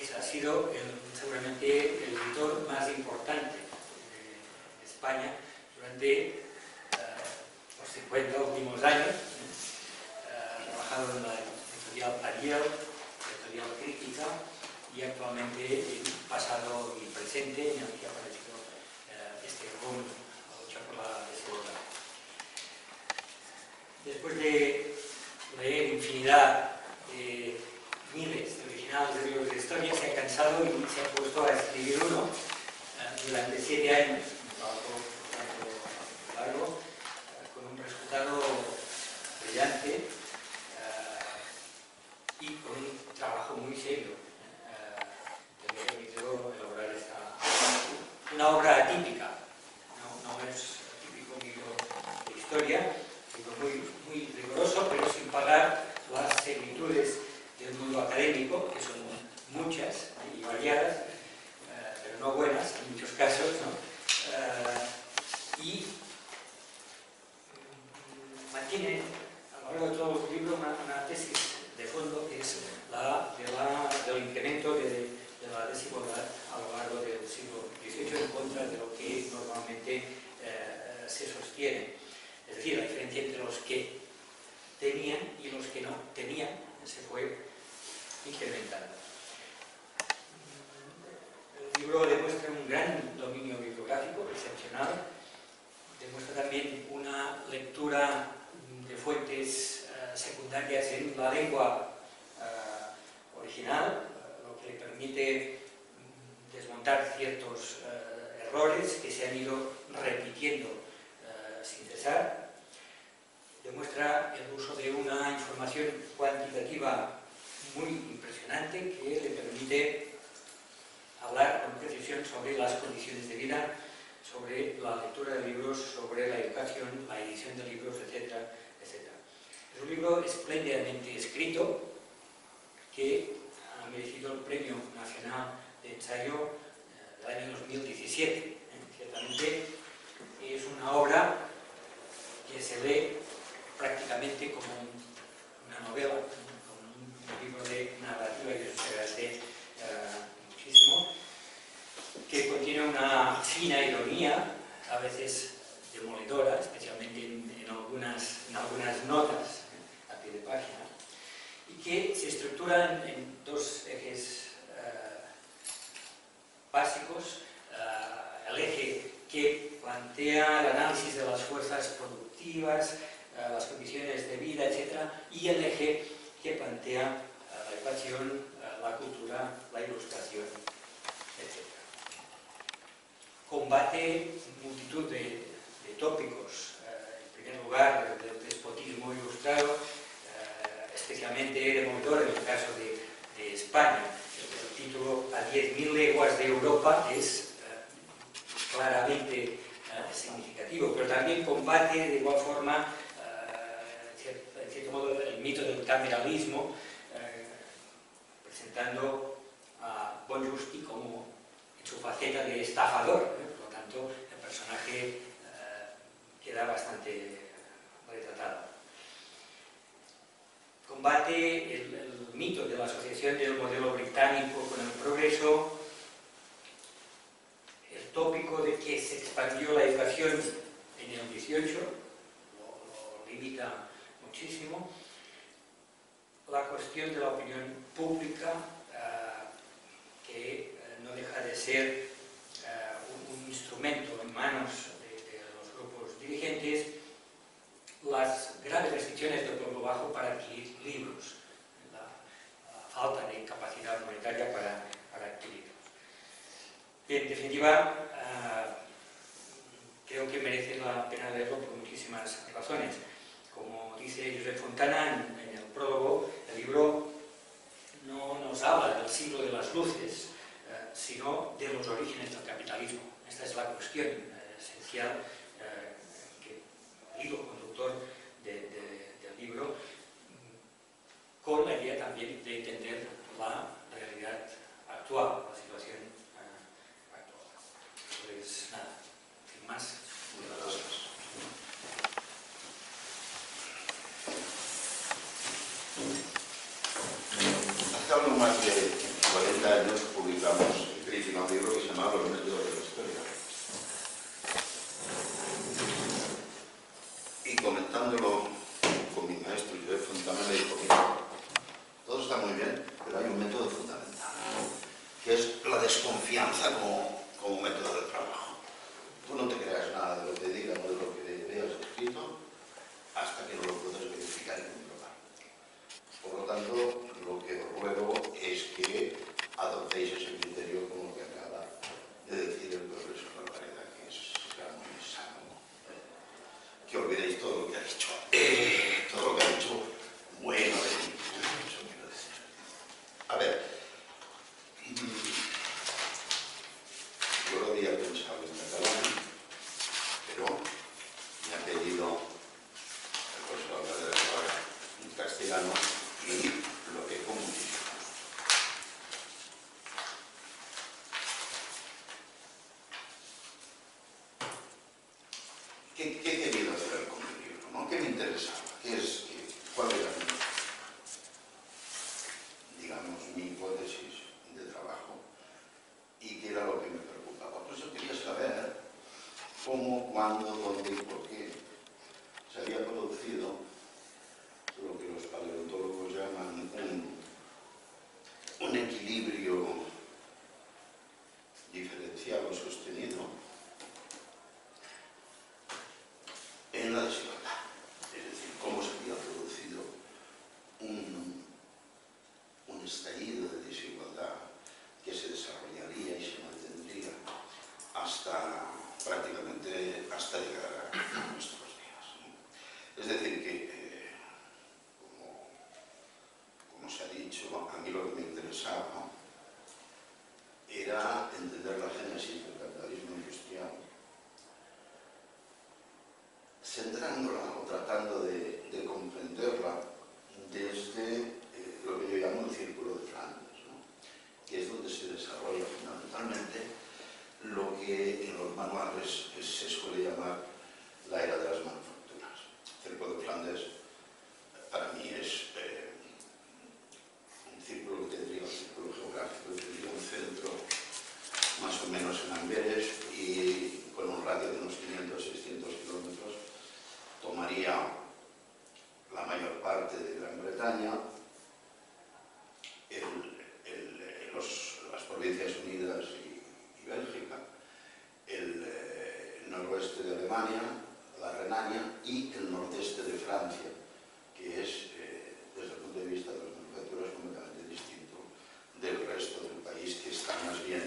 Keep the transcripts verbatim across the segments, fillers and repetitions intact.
es, ha sido el, seguramente el editor más importante de España durante uh, los cincuenta últimos años. Uh, ha trabajado en la editorial Ariel, editorial Crítica, y actualmente en pasado y presente en el que ha aparecido uh, este álbum, La lucha por la desigualdad. Después de leer infinidad de miles de originales de libros de historia, se ha cansado y se ha puesto a escribir uno uh, durante siete años, un trabajo bastante largo, uh, con un resultado brillante uh, y con un trabajo muy serio uh, que me ha permitido elaborar esta, una obra atípica. No, no es típico libro de historia, sino muy, muy riguroso, pero sin pagar las similitudes del mundo académico, que son muchas y variadas, uh, pero no buenas en muchos casos, ¿no? Uh, y mantiene a lo largo de todo el libro una, una tesis de fondo, que es la, de la del incremento de, de la desigualdad a lo largo del siglo dieciocho en contra de lo que normalmente uh, se sostiene. Es decir, la diferencia entre los que tenían y los que no tenían se fue incrementando. El libro demuestra un gran dominio bibliográfico, excepcional. Demuestra también una lectura de fuentes uh, secundarias en la lengua uh, original, uh, lo que le permite um, desmontar ciertos uh, errores que se han ido repitiendo uh, sin cesar. Demuestra el uso de una información cuantitativa muy impresionante que le permite hablar con precisión sobre las condiciones de vida, sobre la lectura de libros, sobre la educación, la edición de libros, etcétera, etcétera. Es un libro espléndidamente escrito que ha merecido el Premio Nacional de Ensayo del año dos mil diecisiete. Ciertamente es una obra que se lee prácticamente como una novela, como un libro de narrativa, y eso se agradece uh, muchísimo, que contiene una fina ironía, a veces demoledora, especialmente en, en, algunas, en algunas notas eh, a pie de página, y que se estructura en, en dos ejes uh, básicos. Uh, el eje que plantea el análisis de las fuerzas productivas, uh, las condiciones de vida, etcétera, y el eje que plantea uh, la educación, uh, la cultura, la ilustración, etcétera. Combate multitud de, de tópicos, uh, en primer lugar del despotismo ilustrado, uh, especialmente demoledor en el caso de, de España. El, el título A diez mil leguas de Europa es uh, claramente uh, significativo, pero también combate de igual forma, uh, en cierto modo, el mito del cameralismo, uh, presentando a Bonjusti como en su faceta de estafador, ¿eh? Por lo tanto el personaje uh, queda bastante retratado. Combate el, el mito de la asociación del modelo británico con el progreso, el tópico de que se expandió la educación en el dieciocho, lo, lo limita muchísimo, la cuestión de la opinión pública, uh, que no deja de ser uh, un, un instrumento en manos de, de los grupos dirigentes, las graves restricciones del pueblo bajo para adquirir libros, la, la falta de capacidad monetaria para, para adquirirlos. En definitiva, uh, creo que merece la pena leerlo por muchísimas razones. Como dice Josep Fontana en, en el prólogo, el libro no nos habla del siglo de las luces, sino de los orígenes del capitalismo. Esta es la cuestión eh, esencial, eh, que hilo conductor de, de, del libro, con la idea también de entender la realidad actual, la situación eh, actual. Pues nada, sin más. Hace algo más de cuarenta años publicamos en Crítica un libro que se llamaba Los métodos de la historia. Y comentándolo con mi maestro, Joel Fontana, me dijo: mira, todo está muy bien, pero hay un método fundamental, que es la desconfianza como, como método de trabajo. Tú no te creas nada de lo que digan o de lo que veas escrito hasta que no lo puedas verificar y comprobar. Por lo tanto, lo que os ruego es que adoptéis ese criterio como lo que acaba de decir el profesor Alvareda, que es muy sano. Que olvidéis todo lo que ha dicho. Eh, todo lo que ha dicho, bueno de mí. Eso quiero decir. A ver, yo lo había pensado en catalán, pero me ha pedido el profesor Alvareda ahora en castellano y lo que como muchísimo. ¿Qué, qué he querido hacer con el libro? ¿No? ¿Qué me interesaba? ¿Qué es, qué, ¿Cuál era mi, digamos, mi hipótesis de trabajo? ¿Y qué era lo que me preocupaba? Pues yo quería saber cómo, cuándo, dónde y por qué se había producido lo que los paleontólogos llaman un, un equilibrio diferencial o sostenido en la desigualdad. Es decir, cómo se había producido un, un estallido de desigualdad que se desarrollaría y se mantendría hasta prácticamente hasta llegar a nuestros días. Es decir, que eh, como, como se ha dicho, a mí lo que me interesaba era entender la génesis del capitalismo industrial, centrándola o tratando de, de comprenderla desde eh, lo que yo llamo el círculo de Flandes, ¿no? Que es donde se desarrolla fundamentalmente lo que en los manuales se suele llamar la era de las manufacturas. El círculo de Flandes para mí es eh, un círculo que tendría un círculo geográfico, que tendría un centro más o menos en Amberes y con un radio de unos quinientos a seiscientos kilómetros tomaría la mayor parte de Gran Bretaña, el, el, los, las Provincias Unidas y, y Bélgica, el, el noroeste de Alemania, la Renania y el nordeste de Francia, que es, eh, desde el punto de vista de las manufacturas, completamente distinto del resto del país, que está más bien,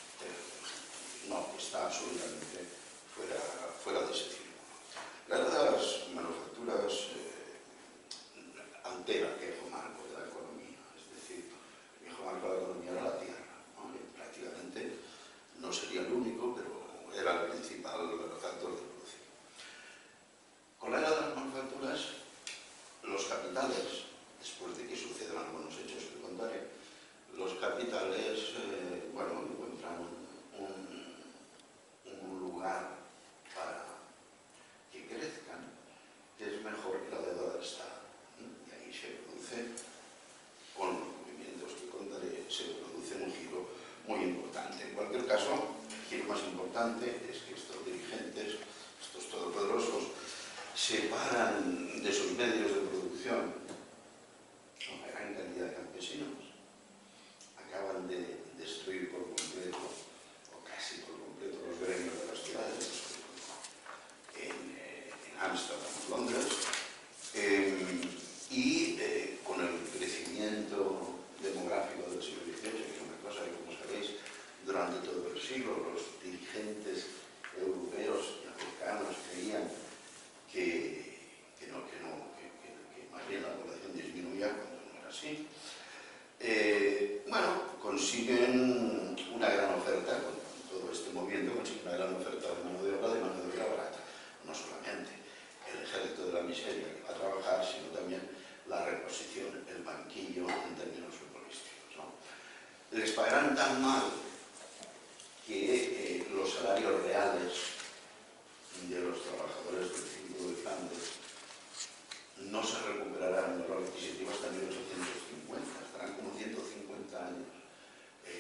eh, no, está absolutamente fuera, fuera de ese círculo. La era de las manufacturas eh, altera el viejo marco de la economía, es decir, el viejo marco de la economía era la tierra, ¿no? Y prácticamente no sería el único, pero era el principal factor de producción. Con la era de las manufacturas, los capitales, después de que sucedan algunos hechos que contaré, los capitales, eh, bueno, encuentran un, un lugar para que crezcan, que es mejor que la deuda del Estado. Y ahí se produce, con los movimientos que contaré, se produce un giro muy importante. En cualquier caso, el giro más importante es que estos dirigentes, estos todopoderosos, separan de sus medios de producción a una gran cantidad de campesinos, acaban de destruir por completo, o casi por completo, los gremios de las ciudades, en, eh, en Ámsterdam, Londres, eh, y eh, con el crecimiento demográfico del siglo dieciocho, que es una cosa que, como sabéis, durante todo el siglo los dirigentes europeos y americanos creían que, que, no, que, no, que, que, que más bien la población disminuía cuando no era así. Eh, bueno, consiguen una gran oferta, con todo este movimiento consiguen una gran oferta de mano de obra, de mano de obra barata. No solamente el ejército de la miseria que va a trabajar, sino también la reposición, el banquillo en términos futbolísticos, ¿no? Les pagarán tan mal que eh, los salarios reales de los trabajadores del círculo de Flandes no se recuperarán en valor adquisitivo hasta mil ochocientos cincuenta, estarán como ciento cincuenta años eh,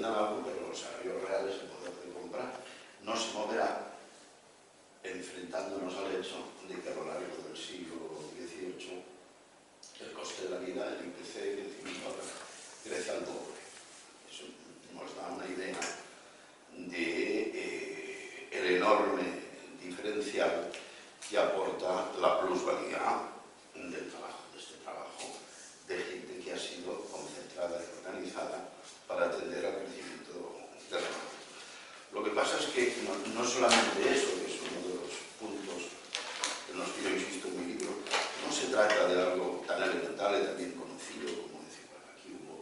necesitan algo, pero los salarios reales, el poder de compra, no se moverá, enfrentándonos al hecho de que a lo largo del siglo dieciocho el coste de la vida, el I P C, el crecimiento crece al doble. Eso nos da una idea de eh, el enorme diferencial que aporta la plusvalía del trabajo, de este trabajo de gente que ha sido concentrada y organizada para atender al crecimiento de la demanda. Lo que pasa es que no, no solamente eso, que es uno de los puntos en los que yo insisto en mi libro, no se trata de algo tan elemental y tan bien conocido como decir, bueno, aquí hubo,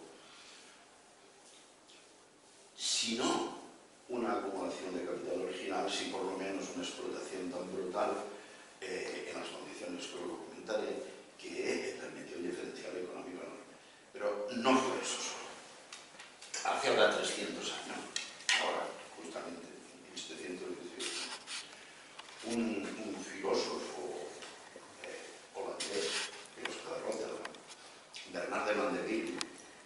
sino una acumulación de capital original, si por lo menos una explotación tan brutal eh, en las condiciones que lo comentaré, que permitió un diferencial económico enorme. Pero no fue eso solo. Hace ahora trescientos años, ahora justamente en mil setecientos dieciocho, un, un filósofo eh, holandés, filósofo de Rotterdam, Bernard de Mandeville,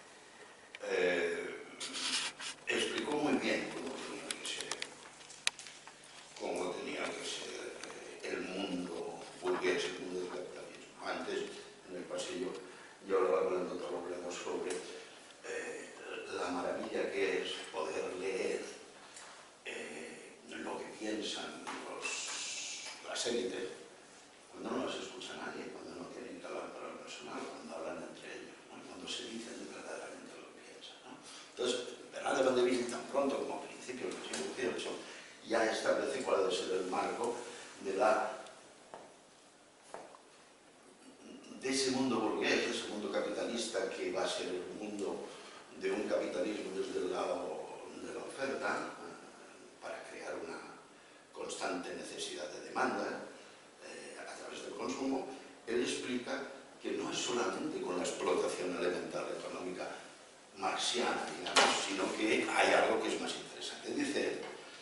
eh, explicó muy bien cómo tenía que ser, cómo tenía que ser eh, el mundo burgués, el mundo del capitalismo. Antes, en el pasillo, yo hablaba con el doctor Robledo sobre eh, la maravilla que es poder leer eh, lo que piensan los, las élites cuando no las escucha nadie, cuando no tienen que hablar para el personal, cuando hablan entre ellos, ¿no? Cuando se dicen verdaderamente lo que piensan, ¿no? Entonces, Bernard de Mandeville, tan pronto como a principios del siglo dieciocho, ya establece cuál ha de ser el marco de, la, de ese mundo burgués, de ese mundo capitalista que va a ser el mundo de un capitalismo desde el lado de la oferta, para crear una constante necesidad de demanda eh, a través del consumo. Él explica que no es solamente con la explotación elemental económica marxiana, digamos, sino que hay algo que es más interesante. Dice él,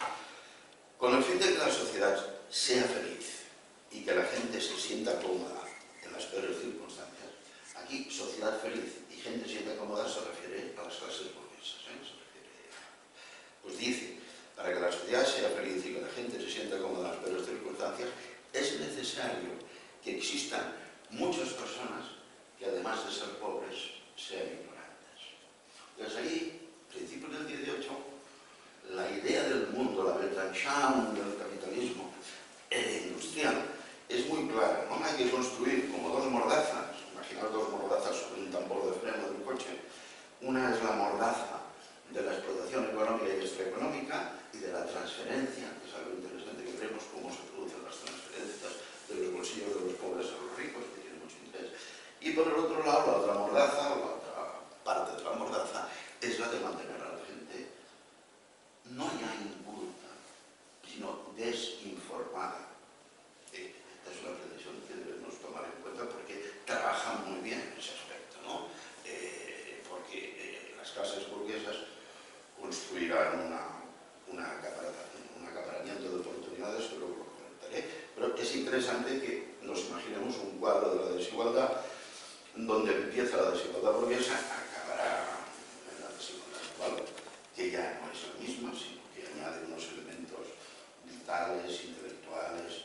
con el fin de que la sociedad sea feliz y que la gente se sienta cómoda en las peores circunstancias, aquí sociedad feliz y gente se sienta cómoda se refiere a las clases burguesas, ¿eh? Se refiere, pues dice, para que la sociedad sea feliz y que la gente se sienta cómoda en las peores circunstancias, es necesario que existan muchas personas que además de ser pobres, sean ignorantes. Entonces ahí, a principios del dieciocho, la idea del mundo, la Weltanschauung del capitalismo eh, industrial, es muy clara, ¿no? Hay que construir como dos mordazas, imaginaos dos mordazas sobre un tambor de freno del coche. Una es la mordaza de la explotación económica y extraeconómica y de la transferencia, que es algo interesante que veremos cómo se producen las transferencias de los bolsillos de los pobres a los ricos, que tiene mucho interés. Y por el otro lado, la otra mordaza, o la otra parte de la mordaza, es la de mantener a la gente no ya inculta, sino desinformada. Eh, esta es una precisión que debemos tomar en cuenta porque trabajan muy bien en ese aspecto, ¿no? Eh, porque eh, las clases burguesas construirán una, una un acaparamiento de oportunidades, que luego lo comentaré, pero es interesante que nos imaginemos un cuadro de la desigualdad donde empieza la desigualdad burguesa, acabará en la desigualdad global, que ya no es la misma, sino que añade unos elementos vitales, intelectuales,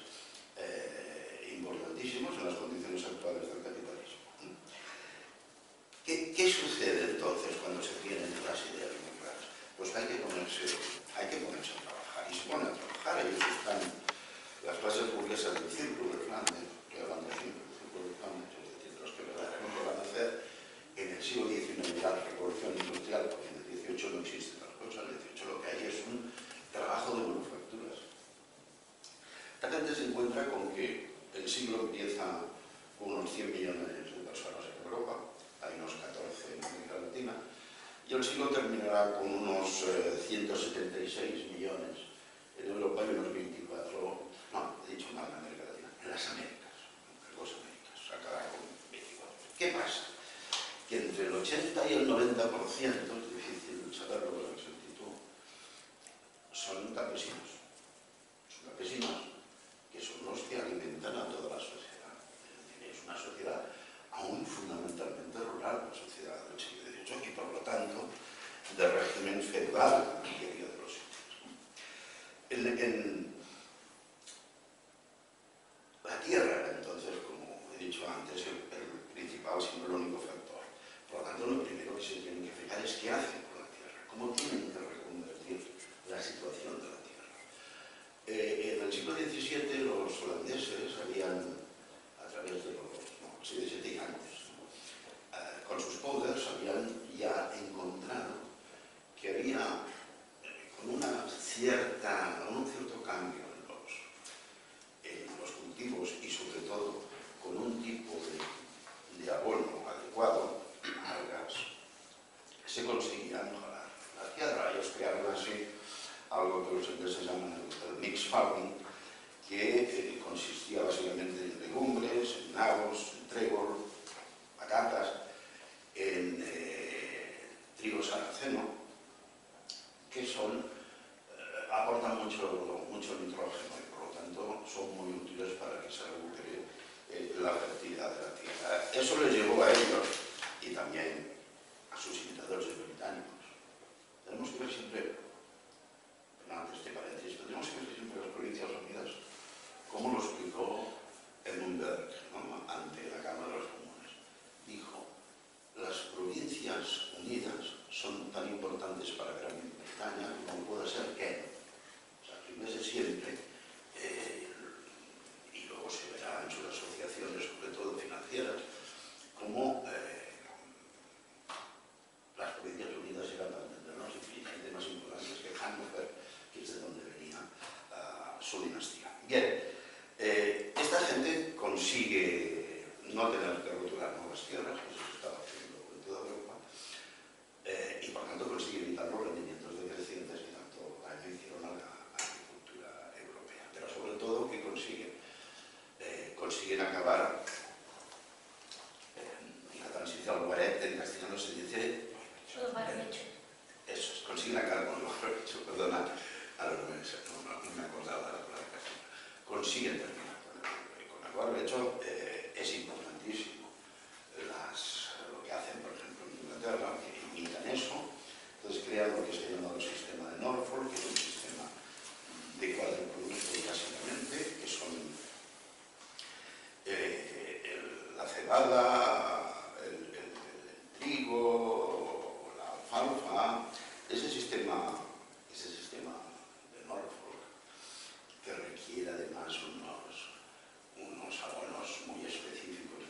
eh, importantísimos en las condiciones actuales del capitalismo. ¿Qué, ¿Qué sucede entonces cuando se tienen las ideas muy claras? Pues hay que ponerse, hay que ponerse a trabajar, y se ponen a trabajar. Ellos están, las clases burguesas del círculo de Flandes, que hablan del círculo de Flandes, es decir, los que verdaderamente van a hacer en el siglo diecinueve la revolución industrial, porque en el dieciocho no existe tal cosa, en el dieciocho lo que hay es un trabajo de manufacturas. La gente se encuentra con que el siglo empieza con unos cien millones de personas en Europa, hay unos catorce en América Latina, y el siglo terminará con unos eh, ciento setenta y seis millones en Europa y unos veinticuatro, no, he dicho mal en América Latina, en las Américas, en las dos Américas, acabará con veinticuatro. ¿Qué pasa? Que entre el ochenta y el noventa por ciento, es difícil saberlo con exactitud, son campesinos. Son campesinos que son los que alimentan a toda la sociedad. Es decir, es una sociedad aún fundamentalmente rural, la sociedad del siglo dieciocho, y por lo tanto de régimen feudal, la mayoría de los sitios. En, en la tierra era entonces, como he dicho antes, el, el principal, sino el único factor. Por lo tanto, lo primero que se tienen que fijar es qué hacen con la tierra, cómo tienen que reconvertir la situación de la tierra. Eh, en el siglo diecisiete los holandeses habían, a través de los, no, siglo diecisiete y antes, ¿no? eh, con sus polders habían ya encontrado que había, eh, con una cierta, un cierto cambio en los, en los cultivos y sobre todo con un tipo de, de abono adecuado, algas, se conseguía mejorar la tierra. Ellos crearon así algo que los ingleses llaman el mixed farming, que eh, consistía básicamente en legumbres, en nabos, en trébol, patatas, en eh, trigo sarraceno, que son, eh, aportan mucho, mucho nitrógeno y por lo tanto son muy útiles para que se recupere eh, la fertilidad de la tierra. Eso les llevó a ellos y también a sus imitadores británicos. Tenemos que ver siempre, antes de paréntesis, tenemos que ver siempre las Provincias Unidas, como lo explicó Edmund, ¿no?, ante la Cámara de los Comunes. Dijo, las Provincias Unidas son tan importantes para Gran Bretaña como puede ser Kent. O sea, los ingleses siempre, eh, y luego se verá en sus asociaciones, sobre todo financieras, como eh, las Provincias Unidas eran, para entendernos, infinitamente más importantes que Hannover, que es de donde venía uh, su dinastía. Bien, eh, esta gente consigue no tener que rotular nuevas tierras, que eso se estaba haciendo en toda Europa, eh, y por tanto consigue evitar los rendimientos decrecientes que tanto daño hicieron a la agricultura europea. Pero sobre todo que consiguen, eh, consiguen acabar en la transición al barete, en castellano se dice eso, es, consiguen acabar con el barbecho, perdona, ahora no me, no, no me acordaba de la palabra castellana. Consiguen terminar con el, con el barbecho, eh, es importantísimo. Las, lo que hacen, por ejemplo, en Inglaterra, que imitan eso, entonces crean lo que se llama el sistema de Norfolk, que es un sistema de cuatro productos básicamente, que son eh, el, la cebada, el, el, el trigo, la alfalfa, ese sistema, ese sistema de Norfolk, que requiere además unos, unos abonos muy específicos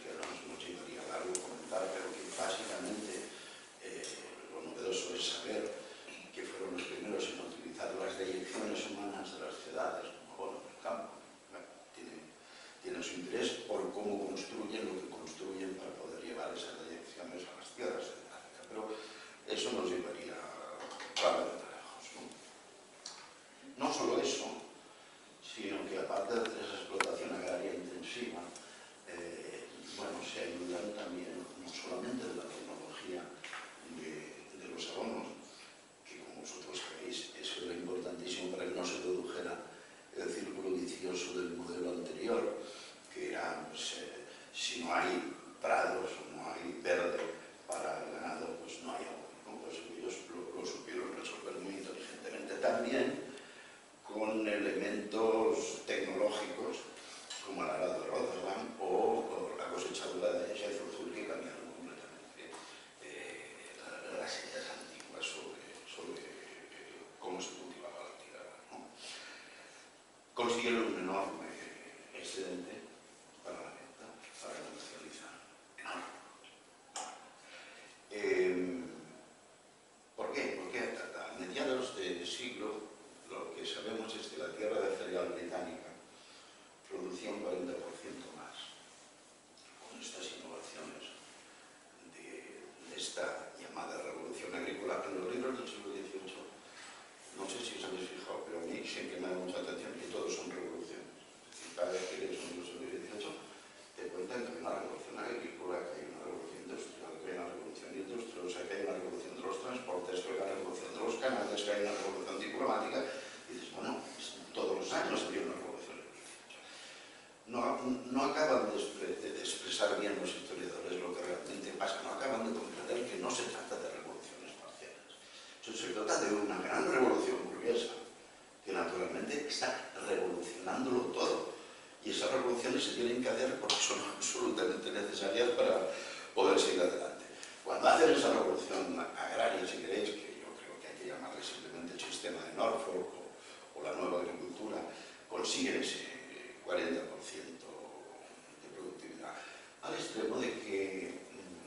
trata de una gran revolución burguesa, que naturalmente está revolucionándolo todo. Y esas revoluciones se tienen que hacer porque son absolutamente necesarias para poder seguir adelante. Cuando hacen esa revolución agraria, si queréis, que yo creo que hay que llamarle simplemente el sistema de Norfolk o, o la nueva agricultura, consiguen ese cuarenta por ciento de productividad, al extremo de que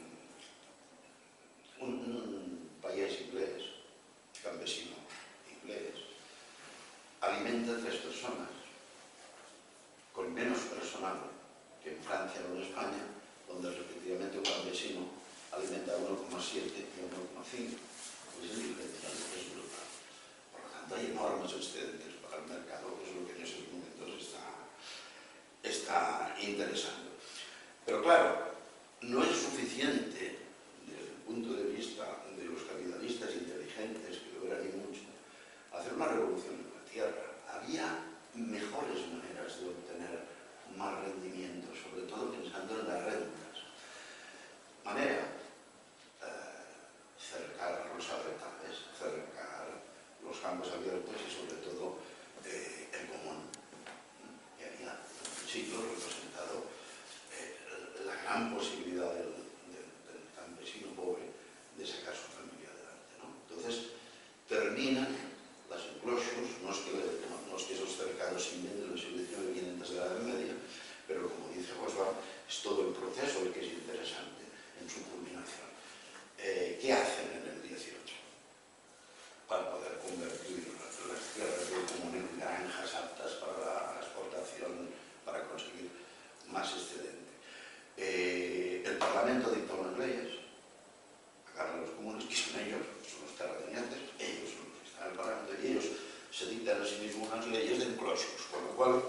mm, un, un país inglés, campesino inglés, alimenta a tres personas con menos personal que en Francia o en España, donde respectivamente un campesino alimenta a uno coma siete y uno coma cinco. Pues es diferencial, es brutal. Por lo tanto, hay enormes excedentes para el mercado, que es lo que en esos momentos está, está interesando. Pero claro, no es suficiente desde el punto de vista de los capitalistas inteligentes, que logran y mucho, hacer una revolución en la tierra. Había mejores maneras de obtener más rendimiento, sobre todo pensando en las rentas. Manera, eh, cercar los arretales, cercar los campos abiertos y sobre todo eh, el común, que había en un siglo representado eh, la gran posibilidad del, del, del campesino pobre de sacar su familia adelante, ¿no? Entonces, terminan las enclosures, no es que, no, no es que esos cercados se inventen en el siglo diecinueve vienen antes de la Edad Media, pero como dice Oswald, es todo el proceso el que es interesante en su culminación. Eh, ¿Qué hacen en el dieciocho? Para poder convertir las tierras del común en granjas aptas para la exportación, para conseguir más excedente. Eh, el Parlamento dicta unas leyes, agarran los comunes, que son ellos, son los terratenientes, ellos son los que están en el Parlamento, y ellos se dictan a sí mismos unas leyes de enclosures, con lo cual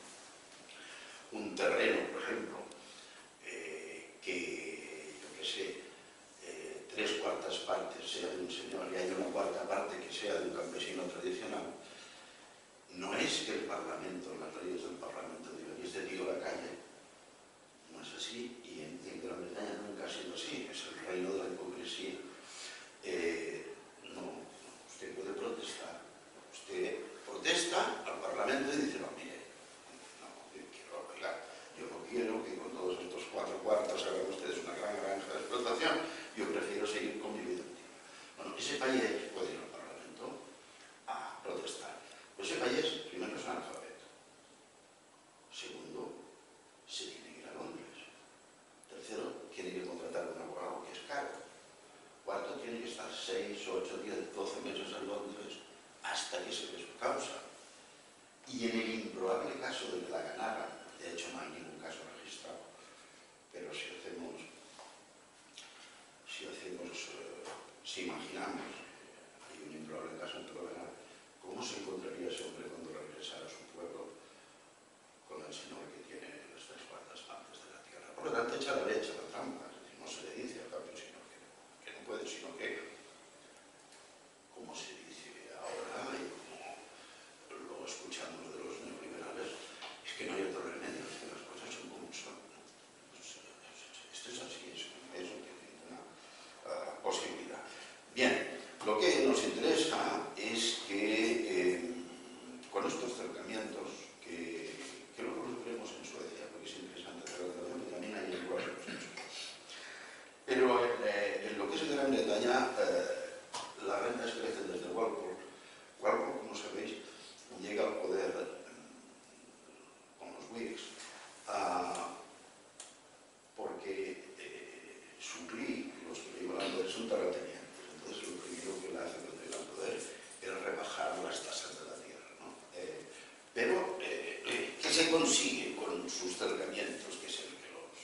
un terreno, por ejemplo, eh, que, yo qué sé, eh, tres cuartas partes sea de un señor y hay una cuarta parte que sea de un campesino tradicional, no es que el Parlamento, las leyes del Parlamento digan, y este tío la calle, no es así, y en, en Gran Bretaña nunca ha sido así, es el reino de la hipocresía. Eh, no, usted puede protestar, usted protesta al Parlamento y dice, no, mire, no, yo quiero arreglar, yo no quiero que con todos estos cuatro cuartos hagan ustedes una gran granja de explotación, yo prefiero seguir con mi vida antigua. Bueno, ese país puede ir al Parlamento a protestar. Pues ese país, primero, es analfabeto. Segundo, se tiene que ir a Londres. Tercero, tiene que contratar un abogado que es caro. Cuarto, tiene que estar seis, ocho, diez, doce meses en Londres hasta que se ve su causa. Y en el improbable caso de que la ganara, de hecho no hay ningún caso registrado, pero si hacemos, si hacemos, eh, si imaginamos que hay un improbable caso en que lo ganara, ¿cómo se encontraría ese hombre cuando regresara a su pueblo con el señor que tiene las tres cuartas partes de la tierra? Por lo tanto, echa la leche, la trampa, es decir, no se le dice al campesino que, que no puede, sino que, como se dice ahora y como lo escuchamos de los neoliberales, es que no hay otro remedio, es que las cosas son como son. Pues, esto es así, eso, eso tiene ninguna uh, posibilidad. Bien, lo que nos interesa es que eh, con estos acercamientos, que, que luego los veremos en Suecia, porque es interesante hacer la relación, que también hay en Rusia, pero eh, en lo que es de Gran Bretaña, eh, las rentas crecen desde Walpole. Walpole, como sabéis, llega al poder eh, con los Whigs uh, porque eh, su clic, los que le iban al poder, son terratenientes. Entonces, lo primero que le hace cuando llega al poder es rebajar las tasas de la tierra, ¿no? Eh, pero, eh, eh, ¿qué se consigue con sus cercamientos, que es el que los...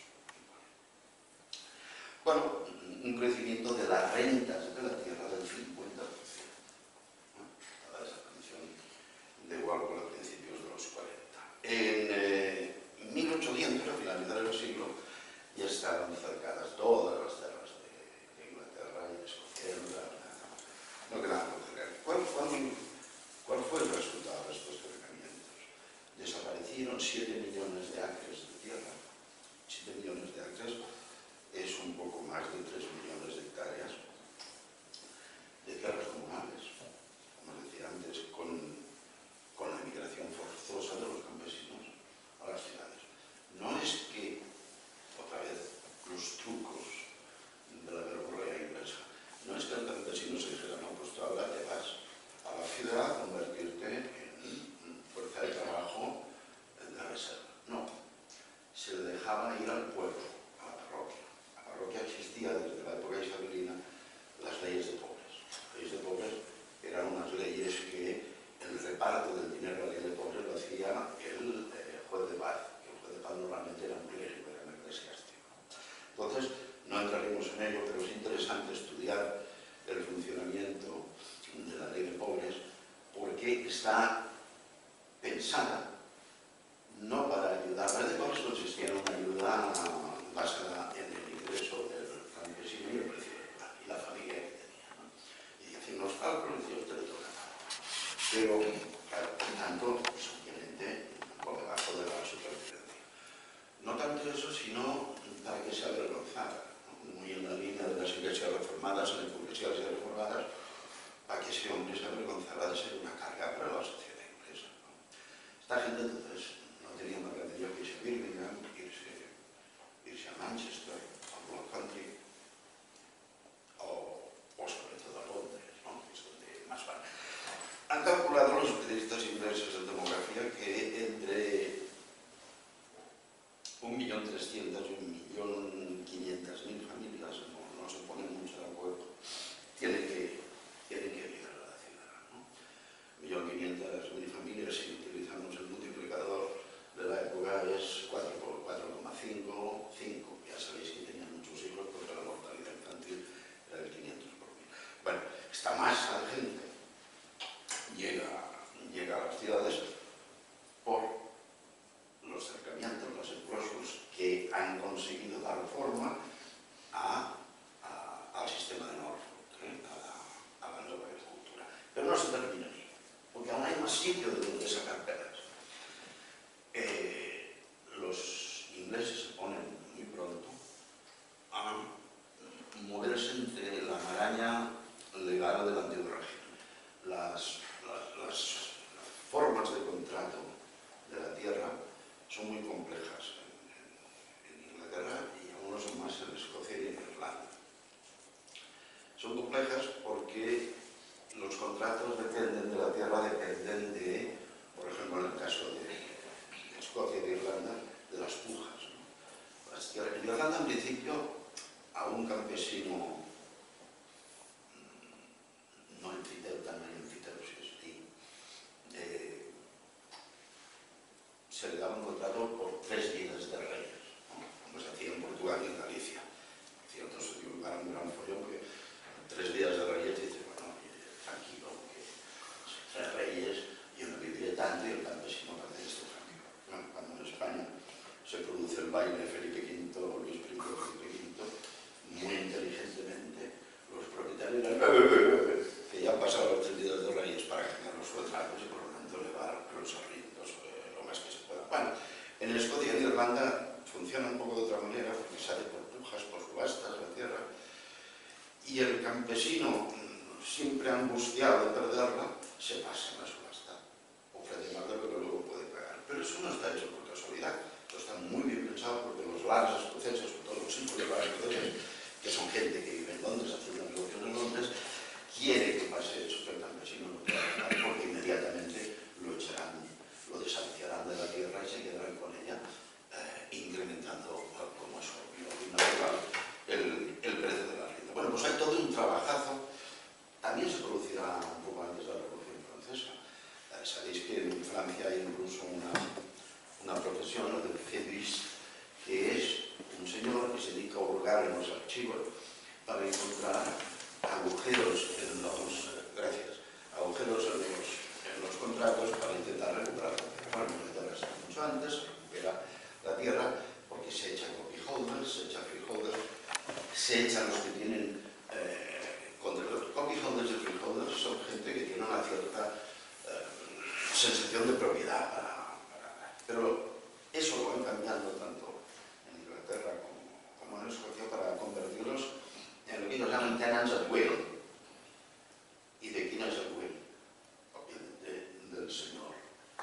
Bueno, un crecimiento de las rentas de la tierra del cincuenta por ciento, ¿no? Dada esa condición de Walpole a principios de los cuarenta. En eh, mil ochocientos, a finalizar el siglo, ya estaban cercadas todas las tierras de, de Inglaterra y de Escocia. No quedaban por cercar. ¿Cuál, cuál, ¿Cuál fue el resultado de estos cercamientos? Desaparecieron siete millones de acres de tierra. siete millones de acres es un poco más de tres millones de hectáreas de tierras comunales. interesante estudiar el funcionamiento de la ley de pobres porque está pensada no para ayudar. La ley de pobres consistía en una ayuda basada en el ingreso del campesino y el precio del pan y la familia que tenía, ¿no? Y hacían los cálculos y usted le toca. Pero, claro, por tanto, pues, obviamente, por debajo de la supervivencia. No tanto eso, sino para que se avergonzara, ¿no? Muy en la línea de las iglesias reformadas, en las iglesias reformadas, para que ese hombre se avergonzara de ser una carga para la sociedad inglesa, ¿no? Esta gente, entonces, no tenía más remedio que irse a Birmingham, irse, irse a Manchester, a Black Country, o, o sobre todo a Londres, ¿no? Que es donde más van. Han calculado los periodistas ingleses de demografía que entre un millón trescientas y un millón quinientas mil familias, no, no se ponen mucho de acuerdo, tienen que, tienen que emigrar a la ciudad, ¿no? un millón quinientas mil familias, si utilizamos el multiplicador de la época, es cuatro por cuatro coma cinco, cinco. Ya sabéis que tenían muchos hijos porque la mortalidad infantil era del quinientos por mil. Bueno, esta masa de gente llega, llega a las ciudades por los cercamientos, los enclosos que han conseguido dar forma a, a, al sistema de Norfolk, ¿eh? a, la, a la nueva agricultura. Pero no se termina ahí, porque aún hay más sitio de donde sacar peras. Eh, los ingleses se ponen muy pronto a moverse entre la maraña legal del antiguo régimen. Las, las, las formas de contrato de la tierra son muy complejas en, en Inglaterra y algunos son más en Escocia y en Irlanda. Son complejas porque los contratos dependen de la tierra, dependen de, por ejemplo, en el caso de, de Escocia y de Irlanda, de las pujas, ¿no? Las tierras, en Irlanda, en principio, a un campesino no enfiteuta, no enfiteusis, eh, se le daba un contrato por tres vidas de reyes, ¿no? Como se hacía en Portugal y en Galicia. Ciertos se divulgaron un gran follón que tres vidas de reyes dice, bueno, tranquilo, que tres reyes, yo no viviré tanto y el campesino parece que esté tranquilo. Bueno, cuando en España se produce el baile Felipe quinto, Luis primero, Felipe quinto, muy inteligentemente, los propietarios que ya han pasado los tres vidas de reyes para ganar los contratos y por lo tanto elevar los arriendos eh, lo más que se pueda. Bueno, en Escocia y en Irlanda funciona un poco de otra manera porque sale por pujas, por subastas la tierra y el campesino, siempre angustiado de perderla, se pasa en la subasta, ofrece más de lo que luego puede pagar. Pero eso no está hecho por casualidad, eso está muy bien pensado porque los lares escoceses, sobre todo los hijos de los lares escoceses, que son gente que vive en Londres, haciendo negocios en Londres, quiere que pase eso, que el campesino no pueda pagar porque inmediatamente lo echarán, lo desahuciarán de la tierra y se quedarán con ella, eh, incrementando, como es obvio y natural, el, el precio de la renta. Bueno, pues hay todo un trabajazo. También se producirá un poco antes de la Revolución Francesa. Eh, Sabéis que en Francia hay incluso una, una profesión, la del fédus, que es un señor que se dedica a hurgar en los archivos para encontrar agujeros en los, gracias, agujeros en los, en los contratos para intentar recuperar la tierra. Bueno, la tierra está mucho antes, se recupera la tierra porque se echan copyholders, se echan freeholders, se echan los que tienen eh, contra los copyholders y freeholders son gente que tiene una cierta eh, sensación de propiedad para, para, pero eso lo van cambiando tanto en Inglaterra como, como en Escocia para convertirlos en lo que ellos llaman tenants at will. ¿Y de quién es el will? Obviamente del señor,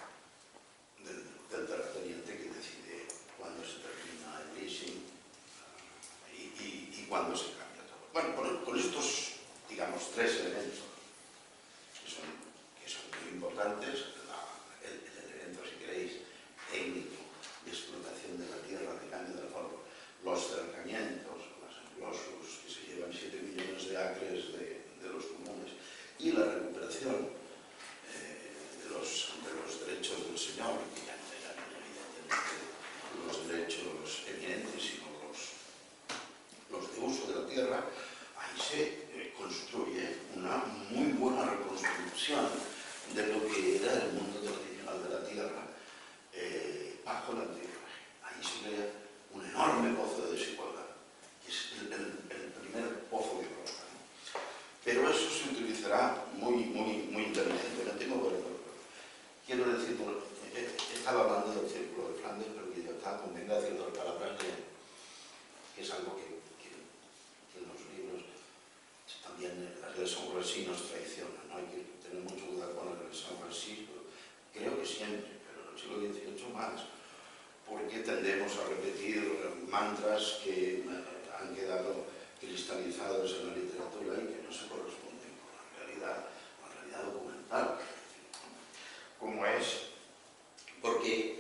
del, del terrateniente que decide cuándo se termina el leasing y, y, y cuándo se cambia todo. Bueno, con, con estos, digamos, tres elementos que son, que son muy importantes, la, el, el elemento, si queréis, técnico de explotación de la tierra, de cambio de la forma, los cercamientos, los enclosos que se llevan siete millones de acres de, de los comunes y la recuperación eh, de, los, de los derechos del señor, que ya no eran evidentemente los derechos eminentes, sino los, los de uso de la tierra, ahí se eh, construye una muy buena reconstrucción de lo que era el mundo tradicional de la tierra eh, bajo la tierra. Ahí se ve un enorme pozo de desigualdad, que es el, el, el primer pozo que brota, ¿no? Pero eso se utilizará muy, muy, muy inteligentemente. No, bueno, quiero decir, bueno, eh, estaba hablando del Círculo de Flandes, pero que ya está, convenga haciendo palabras de, que es algo que, que, que en los libros también la Relation Récit nos traiciona, ¿no? Hay que tener mucho cuidado con la Relation Récit, creo que siempre, pero en el siglo dieciocho más, porque tendemos a repetir mantras que han quedado cristalizados en la literatura y que no se corresponden con la realidad, con la realidad documental, como es porque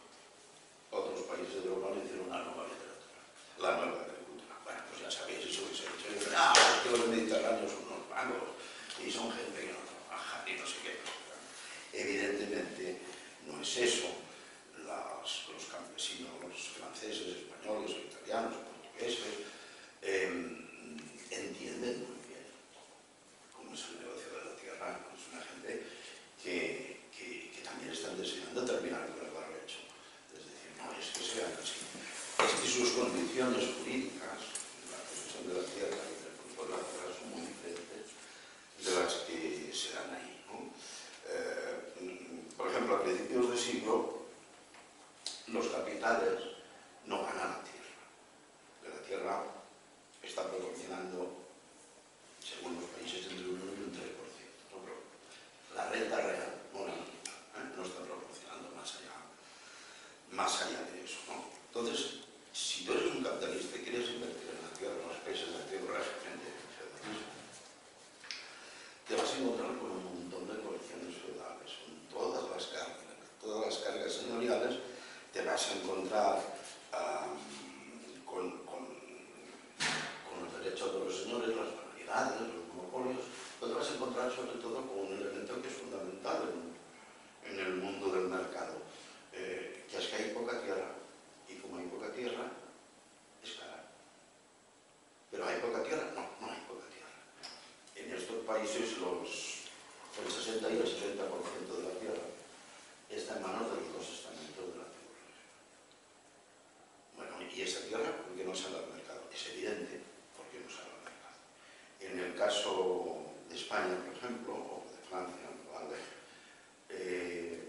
otros países de Europa le hicieron una nueva literatura, la nueva agricultura. Bueno, pues ya sabéis eso que se ha dicho, ah, es que los mediterráneos son unos magos y son gente que no trabaja y no sé qué. Evidentemente no es eso. Las, los campesinos franceses, españoles, italianos, portugueses, eh, entienden muy bien cómo es el negocio de la tierra. Es una gente que, que, que también están deseando terminar con el barbecho. Es decir, no es que sean así, es que sus condiciones jurídicas, la posesión de la tierra y el cultivo de la tierra, son muy diferentes de las que se dan ahí, ¿no? Eh, por ejemplo, a principios de siglo, los capitales no ganan la tierra. La tierra está proporcionando, según los países, entre un uno y un tres por ciento. ¿No? Pero la renta real no, ¿eh? no está proporcionando más allá, más allá de eso, ¿no? Entonces, si tú eres un capitalista y quieres invertir en la tierra, en los países de tierra, gente de feudalismo, te vas a encontrar con un montón de colecciones feudales, con todas las cargas, todas las cargas señoriales. Te vas a encontrar um, con, con, con los derechos de los señores, las banalidades, los monopolios, pero te vas a encontrar sobre todo con un elemento que es fundamental en, en el mundo del mercado, eh, que es que hay poca tierra, y como hay poca tierra, es cara. Pero hay poca tierra, no, no hay poca tierra. En estos países los, el sesenta y el setenta por ciento de la tierra está en manos de los dos estamentos de la tierra. Bueno, y esa tierra, ¿por qué no sale al mercado? Es evidente por qué no sale al mercado. En el caso de España, por ejemplo, o de Francia, ¿vale? eh,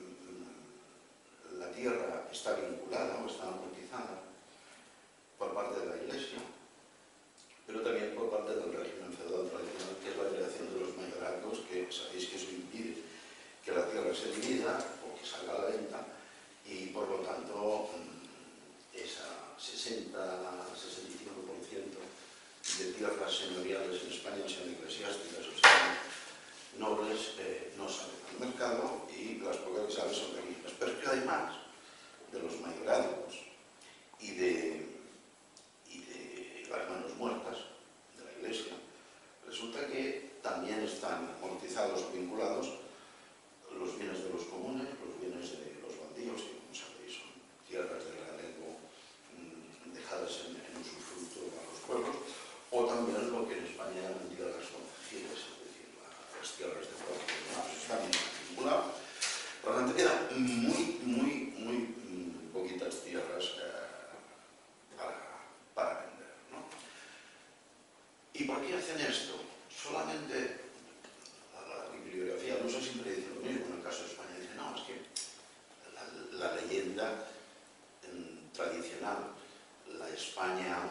la tierra está vinculada o está amortizada por parte de la Iglesia, pero también por parte del régimen feudal tradicional, que es la creación de los mayorazgos, que sabéis que eso impide que la tierra se divida o que salga a la venta, y por lo tanto esa sesenta a sesenta y cinco por ciento de tierras señoriales en España, sean eclesiásticas o sean nobles, eh, no salen al mercado, y las pocas que salen son pequeñas. Pero es que además de los mayorazgos y de, y de las manos muertas de la Iglesia, resulta que también están amortizados o vinculados los bienes de los comunes, los bienes de los baldíos, que como sabéis son tierras de realengo mmm, dejadas en, en usufructo a los pueblos, o también lo que en España llaman tierras concejiles, es decir, las tierras de pueblos, ¿no? Están vinculadas. Por lo tanto, quedan muy, muy, muy mmm, poquitas tierras eh, para, para vender, ¿no? ¿Y por qué hacen esto? Solamente la bibliografía no sé, siempre dice lo mismo. En el caso de España dice, no, es que la, la leyenda en, tradicional, la España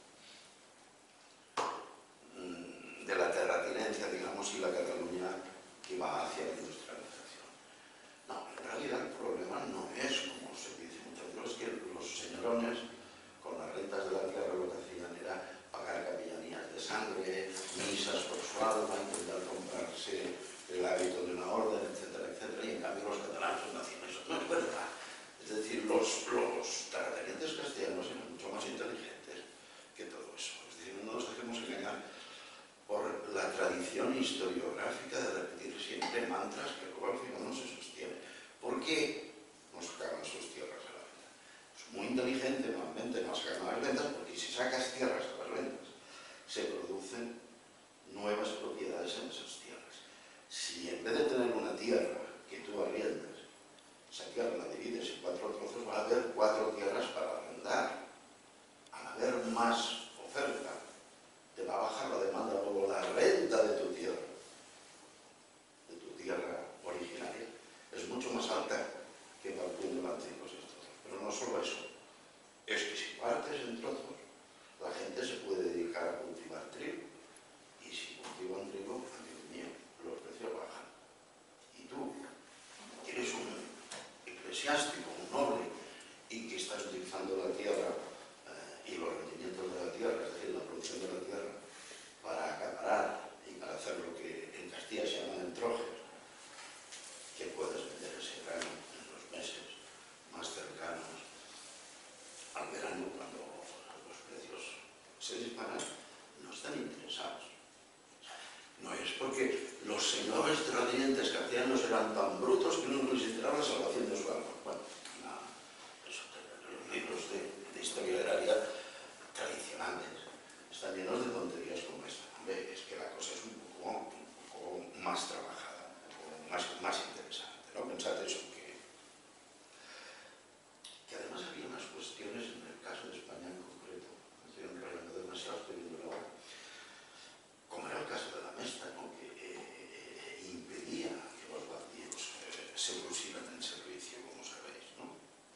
mmm, de la terratenencia, digamos, y la Cataluña que va hacia la industrialización. No, en realidad el problema no es, como se dice muchas veces, que los señorones con las rentas de la tierra lo que hacían era pagar capellanías de sangre, misas por su alma, intentar comprarse el hábito de una orden, etcétera, etcétera, y en cambio los catalanes no hacían eso. No es verdad. Es decir, los, los terratenientes castellanos eran mucho más inteligentes que todo eso. Es decir, no nos dejemos engañar por la tradición historiográfica de repetir siempre mantras que luego al final no se sostienen. ¿Por qué no sacaban sus tierras a la venta? Es muy inteligente, normalmente no sacan a las ventas, porque si sacas tierras a las ventas, se producen nuevas propiedades en esas tierras. Si en vez de tener una tierra que tú arriendas, esa tierra la divides en cuatro trozos, va a haber cuatro tierras para arrendar. Al haber más oferta, te va a bajar la demanda, luego la renta de tu tierra, de tu tierra originaria, es mucho más alta que partiendo antiguos estos. Pero no solo eso, es que si partes en trozos, la gente se puede dedicar a cultivar trigo. Y si cultivan trigo, amigo mío, los precios bajan. Y tú, que eres un eclesiástico, un noble, y que estás utilizando la tierra eh, y los rendimientos de la tierra, es decir, la producción de la tierra, para acaparar y para hacer lo que en Castilla se llaman entrojes, que puedes vender ese grano en los meses más cercanos al verano, cuando los precios se disparan, no están interesados. No es porque los señores terratenientes castellanos eran tan brutos que no les interesaba la salvación de su alma. Bueno, no, eso, los libros de, de historia agraria tradicionales están llenos de tonterías como esta. Hombre, es que la cosa es un poco, un poco más trabajada, un poco más, más interesante, ¿no? Pensad eso, que, que además había unas cuestiones en el caso de España en concreto, no estoy enrollando demasiado, estoy viendo ahora, como era el caso de la Mesta, ¿no? Que eh, impedía que los bandidos eh, se pusieran en servicio, como sabéis, ¿no?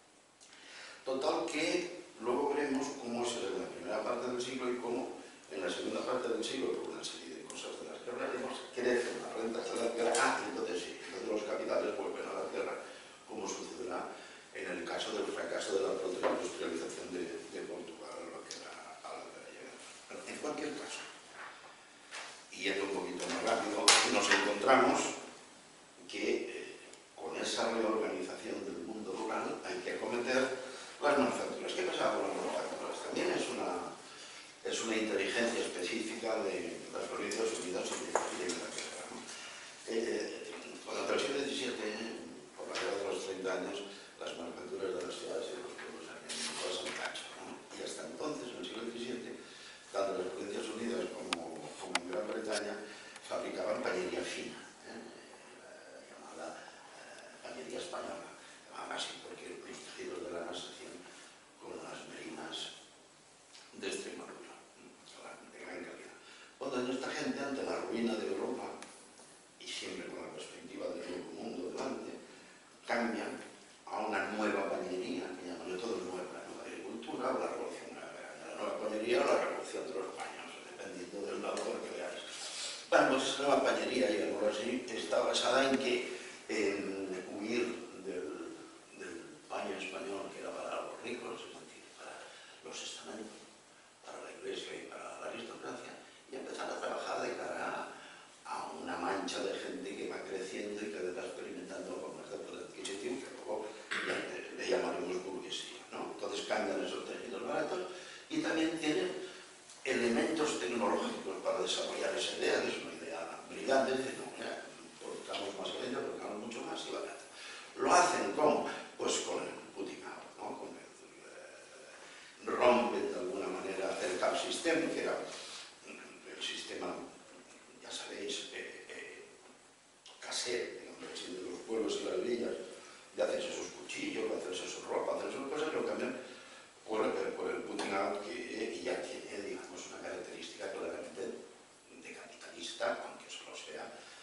Total que luego veremos cómo es en la primera parte del siglo y cómo en la segunda parte del siglo, por una serie de cosas de las que hablaremos, crecen las rentas de la tierra, ah, y entonces sí, entonces los capitales vuelven a la tierra, como sucederá en el caso del fracaso de la protoindustrialización de, de Portugal, lo que era a la de la. En cualquier caso, yendo un poquito más rápido, nos encontramos que eh, con esa reorganización del mundo rural hay que acometer las manufacturas. ¿Qué pasaba con las manufacturas? También es una, es una inteligencia específica de las Provincias Unidas y de, y de Inglaterra, ¿no? Eh, cuando el siglo diecisiete, por la guerra de los treinta años, las manufacturas de las ciudades y de los pueblos habían todas al cacho, ¿no? Y hasta entonces, en el siglo diecisiete, tanto las Provincias Unidas como, como en Gran Bretaña fabricaban pañería fina, ¿eh? La llamada eh, pañería española, llamaban así porque los tejidos de lana se hacían con las merinas de Extremadura, de gran calidad. Cuando esta gente, ante la ruina de Europa, y siempre con la perspectiva del nuevo mundo delante, cambian a una nueva pañería, que llaman de todo nueva, la nueva agricultura o la revolución agraria, la nueva pañería o la revolución de los paños, dependiendo del lado que veáis. Bueno, pues esa nueva pañería, digámoslo así, está basada en que en huir del, del paño español, que era para los ricos, es decir, para los estamentos, para la iglesia y para la aristocracia, y empezar a trabajar de cara a, a una mancha de gente que va creciendo y que va experimentando con más de poder adquisitivo, que luego ya le, le llamaremos burguesía, ¿no? Entonces cambian esos tejidos baratos y también tienen elementos tecnológicos para desarrollar esa idea, que es una idea brillante, de no, ya, produzcamos más lento, produzcamos mucho más y barato. Lo hacen ¿cómo? Pues con el putting out, ¿no? Con el, eh, rompen de alguna manera el cap system, que era el sistema, ya sabéis, eh, eh, casero, digamos así, de los pueblos y las villas, de hacerse sus cuchillos, de hacerse su ropa, de hacerse sus cosas, lo cambian por, por el putting out, que eh, ya tiene, digamos, una característica claramente de capitalista, aunque solo sea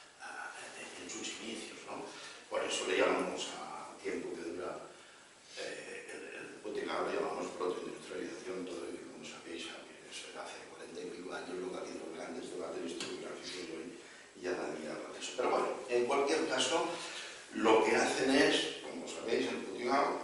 uh, en sus inicios, ¿no? Por eso le llamamos a tiempo que dura eh, el, el putting out, le llamamos protoindustrialización, todo ello, como sabéis, eso era hace cuarenta y pico años, lo que ha habido grandes debates historiográficos y hoy ya nadie habla de eso. Pero bueno, en cualquier caso, lo que hacen es, como sabéis, el putting out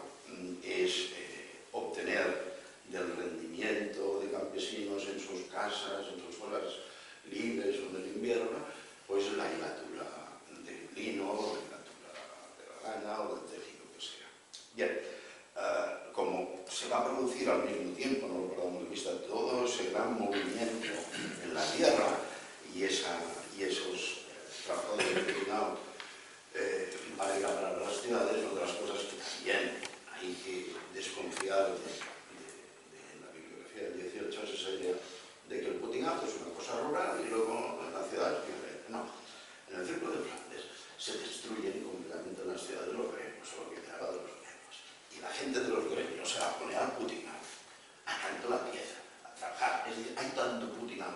es eh, obtener del rendimiento de campesinos en sus casas, en sus horas libres o en el invierno, pues la hilatura del lino, o la hilatura de la lana o del tejido que sea. Bien, uh, como se va a producir al mismo tiempo, no lo perdamos de vista, todo ese gran movimiento en la tierra y, esa, y esos eh, trabajadores de cuidado eh, para ir a parar a las ciudades, otras cosas que también hay que desconfiar de, de, de la bibliografía del dieciocho, es esa idea de que el putting out es una cosa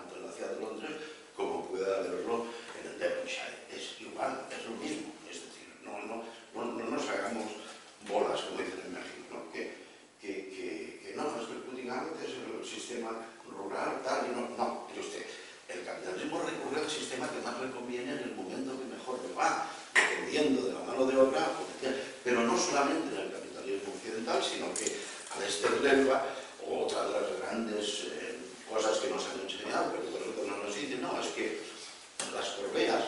tanto en la ciudad de Londres como pueda haberlo en el Devonshire. Es igual, es lo mismo. Es decir, no, no, no, no nos hagamos bolas, como dicen en México, ¿no? que, que, que, que no, es que el putting out es el sistema rural, tal, y no, no, mire usted, el capitalismo recurre al sistema que más le conviene en el momento que mejor le va, dependiendo de la mano de obra, pero no solamente en el capitalismo occidental, sino que al este de Elba, otra de las grandes eh, cosas que nos han enseñado, pero que nosotros no nos dicen, no, es que las corbeas,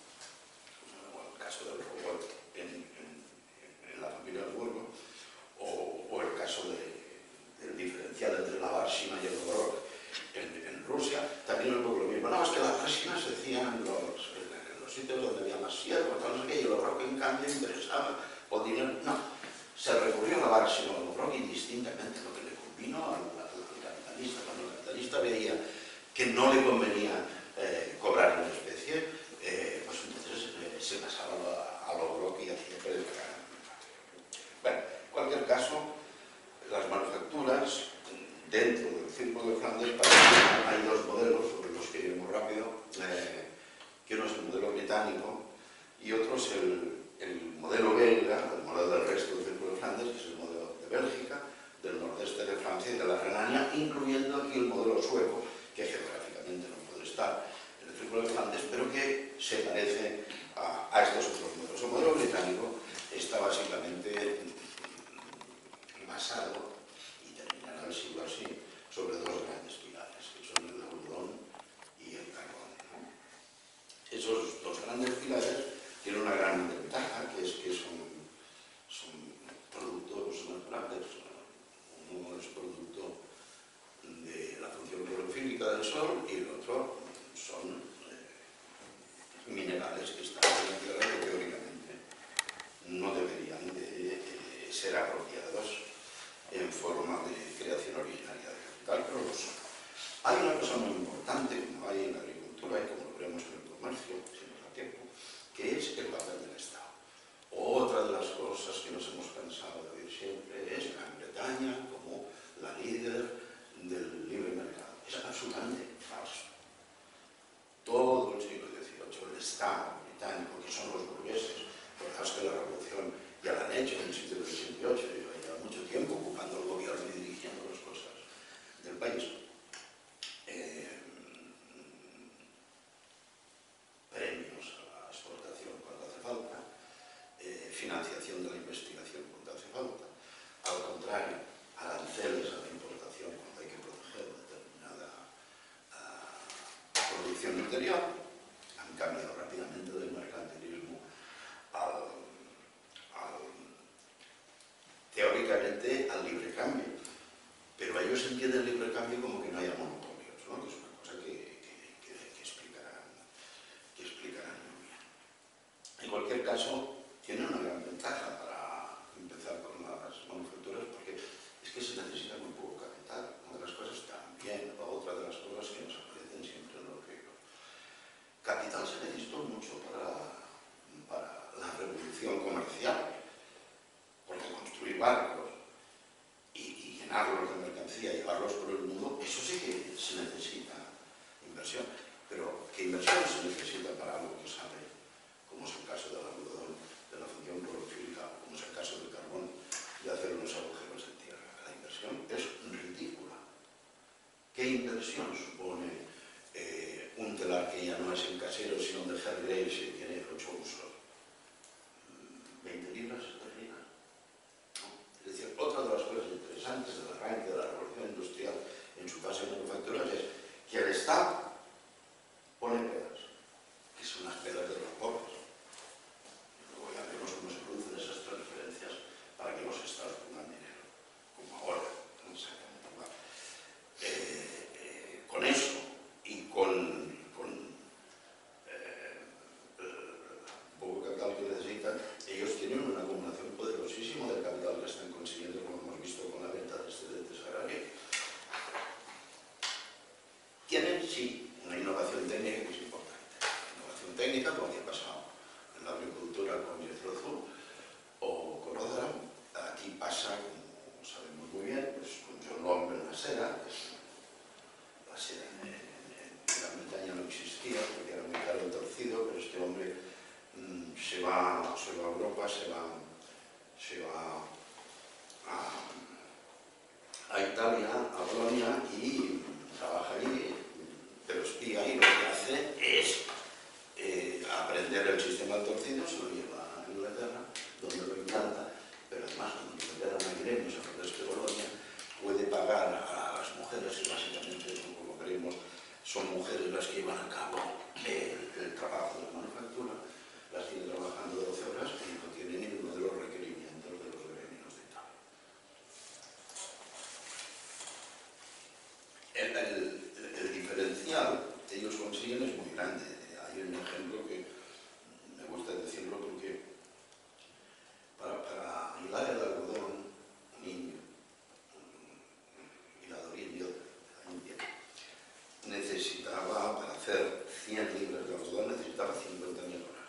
o el caso del robot en, en, en la familia Burgo, o, o el caso de, del diferencial entre la Bárcina y el Obrok en, en Rusia, también es un poco lo mismo. No, es que la Bárcina se hacían en los, en los sitios donde había más sierra, tal, no sé qué, y el Obrok en cambio interesaba por dinero. No, se recurrió a la Bárcina o al Obrok indistintamente lo que le convino al, al, al capitalista. Cuando el capitalista veía que no le convenía eh, cobrar en especie, eh, pues entonces eh, se pasaba a, a lo Obrok y hacía que le pagaran. Bueno, en cualquier caso, las manufacturas dentro del Círculo de Flandes hay dos modelos sobre los que iremos rápido, eh, que uno es el modelo británico y otro es el, el modelo belga, el modelo del resto del Círculo de Flandes, que es el modelo de Bélgica, del nordeste de Francia y de la Renania, incluyendo aquí el modelo sueco, que geográficamente no puede estar en el Círculo de Flandes, pero que se parece a, a estos otros modelos. El modelo británico está básicamente basado, y terminará el siglo así, sobre dos grandes pilares, que son el algodón y el carbón, ¿no? Esos dos grandes pilares tienen una gran ventaja, que es que son, son productos naturales. Uno es producto de la función clorofílica del sol y el otro son eh, minerales que están en la tierra que teóricamente no deberían de eh, ser apropiados en forma de creación originaria de capital, pero lo son. Hay una cosa muy importante, como hay en la agricultura y como lo veremos en el comercio, si nos da tiempo, que es el papel del Estado. Otra de las cosas que nos hemos cansado de oír siempre es Gran Bretaña como la líder del libre mercado. Es absolutamente falso. Todo el siglo dieciocho, el Estado británico, que son los burgueses, por es que la revolución ya la han hecho en el siglo dieciocho, lleva mucho tiempo ocupando el gobierno y dirigiendo las cosas del país. Eh, premios a la exportación cuando hace falta, eh, financiación de la investigación cuando hace falta, al contrario, aranceles a la importación cuando hay que proteger determinada uh, producción interior. Han cambiado rápidamente del mercantilismo al, al teóricamente al libre cambio, pero ellos entienden el libre cambio como que no haya monopolios, ¿no? Que es una cosa que, que, que, que, explicarán, que explicarán muy bien. En cualquier caso, tienen una gran ventaja para empezar con las manufacturas, porque es que se necesita muy poco capital. Una de las cosas también, o otra de las cosas que nos aparecen siempre en los libros. Capital se necesitó mucho para, para la revolución comercial, porque construir barcos y, y llenarlos de mercancía, llevarlos por el mundo, eso sí que se necesita inversión. Pero ¿qué inversión se necesita para algo que sale, como es el caso del algodón, de la función clorofílica, como es el caso del carbón, de hacer unos agujeros en tierra? La inversión es ridícula. ¿Qué inversión supone eh, un telar que ya no es en casero, sino de Hergé y tiene ocho usos? ¿veinte libras esterlinas? Es decir, otra de las cosas interesantes del arranque de la revolución industrial en su fase manufacturera es que el Estado pone pedas, que son las pedas de los pobres. Luego ya vemos cómo se producen esas transferencias para que los Estados pongan dinero, como ahora, exactamente igual. Eh, eh, con eso y con, con eh, el poco capital que necesitan, ellos tienen una acumulación poderosísima del capital que están consiguiendo, como hemos visto con la venta de excedentes agrarios. Tienen, sí, una innovación técnica que es importante. Innovación técnica, como había pasado en la agricultura con Jethro Tull o con Rotherham. Aquí pasa, como sabemos muy bien, pues con John Lomb en la seda, que es la seda en, en, en se va, se va a Europa, se va, se va a, a Italia, a Polonia y trabaja allí, pero espía, y lo que hace es eh, aprender el sistema del torcido, se lo lleva a Inglaterra, donde lo implanta, pero además cuando Inglaterra no hay gremios a través de Polonia, puede pagar a las mujeres, y básicamente, como creemos, son mujeres las que llevan a cabo el, el trabajo de la manufactura, las tiene trabajando doce horas y no tiene ninguno de los requerimientos de los gremios de Italia. El, el, el diferencial que ellos consiguen es muy grande. Hay un ejemplo que me gusta decirlo porque para, para hilar el algodón, un indio, un hilador indio de la India, necesitaba, para hacer cien libras de algodón, necesitaba cincuenta mil horas.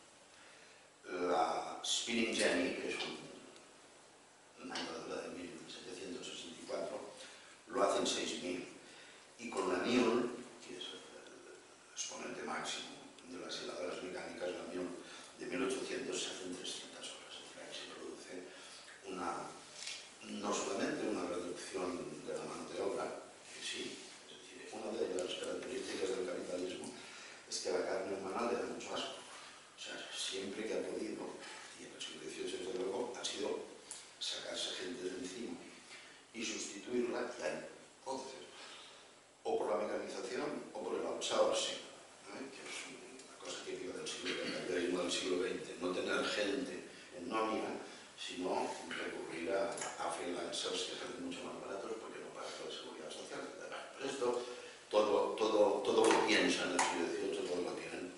La Spinning Jenny, que es un, una hiladora de mil setecientos sesenta y cuatro, lo hace en seis mil. Y con la Mule, que es el exponente máximo de las hiladoras mecánicas, la Mule de mil ochocientos, se hacen trescientas horas. O sea, que se produce una, no solamente una reducción de la mano de obra, que sí, es decir, una de las características del capitalismo es que la carne humana le da mucho asco. O sea, siempre que ha podido, y en el siglo dieciocho desde luego, ha sido sacarse gente de encima y sustituirla, y hay entonces, o por la mecanización o por el outsourcing, ¿eh? Que es una cosa típica del siglo veinte, del siglo veinte, no tener gente en nómina, sino recurrir a, a freelancers que salen mucho más baratos porque no pagan la seguridad social, etcétera. Pero esto, todo, todo, todo lo piensan en el siglo dieciocho, todo lo tienen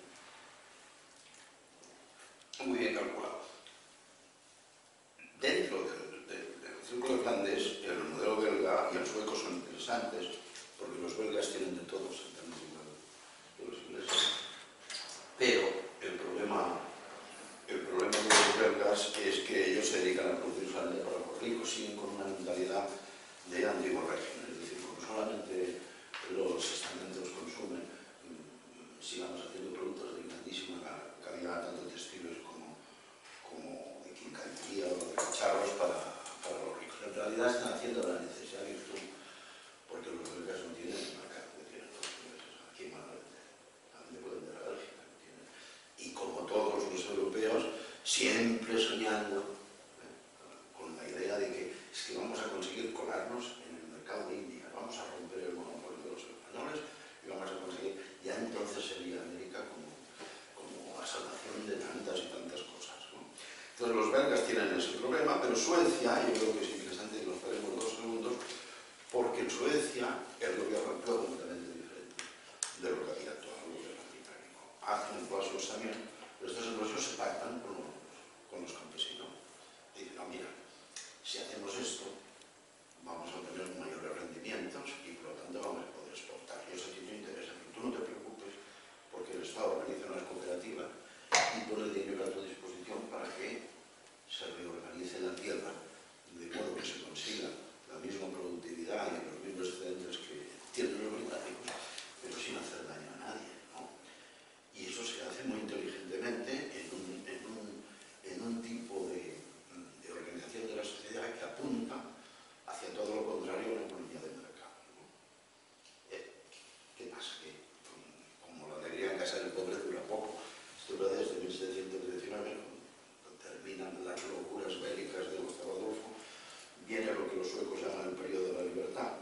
muy bien calculado. Dentro del, del, del círculo irlandés, el modelo belga y el sueco son interesantes, porque los belgas tienen de todo exactamente igual que los ingleses. Pero el problema, el problema de los belgas es que ellos se dedican a producir solamente para los ricos, siguen con una mentalidad de antiguo régimen, es decir, como solamente los estamentos consumen, sigamos haciendo productos de grandísima calidad, tanto textiles como, como de quincaillería o de cacharros para, para los ricos. En realidad están haciendo la necesidad virtud, porque los belgas no tienen el mercado que tienen los ingleses. Aquí van a vender, también pueden vender a Bélgica, no tienen. Y como todos los europeos, siempre soñando ¿eh? con la idea de que es que vamos a conseguir colarnos en el mercado de India, vamos a romper el monopolio de los españoles y vamos a conseguir, ya entonces sería América como, como la salvación de tantas y tantas cosas, ¿no? Entonces los belgas tienen ese problema, pero Suecia, yo creo que es interesante que nos paremos dos segundos, porque en Suecia el gobierno actúa completamente diferente de lo que había actuado el gobierno británico. Hacen impuestos también, pero estos impuestos se pactan con los, con los campesinos. Dicen, no, mira, si hacemos esto, vamos a obtener mayores rendimientos y por lo tanto vamos a poder exportar. Y eso a ti te interesa, pero tú no te preocupes, porque el Estado organiza unas cooperativas y pone el dinero a tu disposición para que se reorganice la tierra de modo que se consiga la misma productividad y los mismos excedentes que tienen los británicos, pero sin hacer daño a nadie, ¿no? Y eso se hace muy inteligentemente en un, en un, en un tipo de, de organización de la sociedad que apunta hacia todo lo contrario a la economía de mercado, ¿no? Eh, ¿Qué pasa? Que como la alegría en casa del pobre dura poco, esto va desde mil setecientos diecinueve, cuando terminan las locuras bélicas de Gustavo Adolfo, viene lo que los suecos llaman el periodo de la libertad,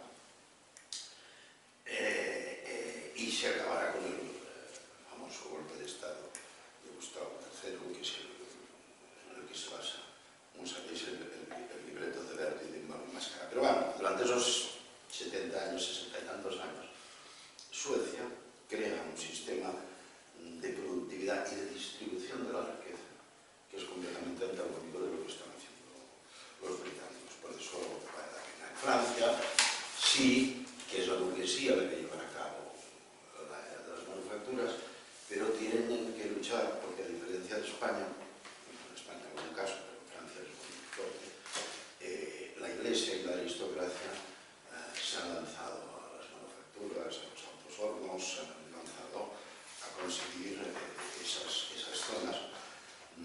eh, eh, y se acabará con el eh, famoso golpe de Estado de Gustavo tercero, que es el, en el que se basa, como sabéis, el, el, el libreto de Verdi de Máscara. Pero bueno, durante esos setenta años, sesenta y tantos años, Suecia crea un sistema de productividad y de distribución de la riqueza que es completamente antagónico de lo que están haciendo los británicos. Por eso, en Francia, sí que es la burguesía la que lleva a cabo la, las manufacturas, pero tienen que luchar, porque a diferencia de España, en España en algún caso, pero en Francia es muy fuerte, eh, la Iglesia y la aristocracia eh, se han lanzado a las manufacturas, a los altos hornos, se han lanzado a conseguir eh, esas, esas zonas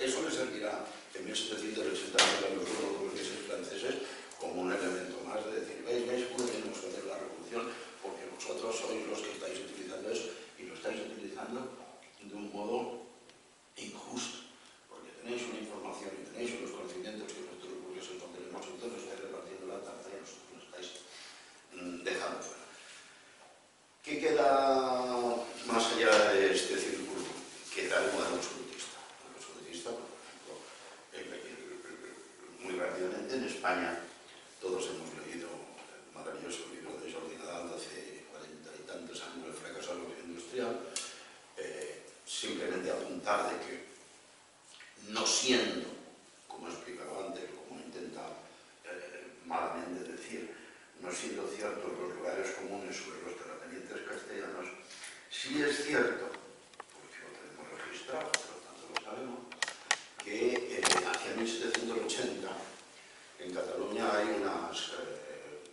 Eso le servirá en mil setecientos ochenta a los burgueses franceses como un elemento más de decir, veis, veis, cómo tenemos que hacer la revolución, porque vosotros sois los que estáis utilizando eso y lo estáis utilizando de un modo injusto, porque tenéis una información y tenéis unos conocimientos que nosotros burgueses no tenemos, entonces estáis repartiendo la tarta y nosotros lo estáis mm, dejando fuera. ¿Qué queda más allá de este círculo? Queda el modelo absolutista. El modelo absolutista, por ejemplo, el, el, el, muy rápidamente en España todos hemos leído el maravilloso libro de Jordi Nadal de hace cuarenta y tantos años, El fracaso agroindustrial. Eh, simplemente apuntar de que no siendo, como he explicado antes, como he intentado eh, malamente decir, no siendo ciertos los lugares comunes sobre los terratenientes castellanos, sí es cierto, porque lo tenemos registrado, por lo tanto lo sabemos, que eh, hacia mil setecientos ochenta en Cataluña hay unas eh,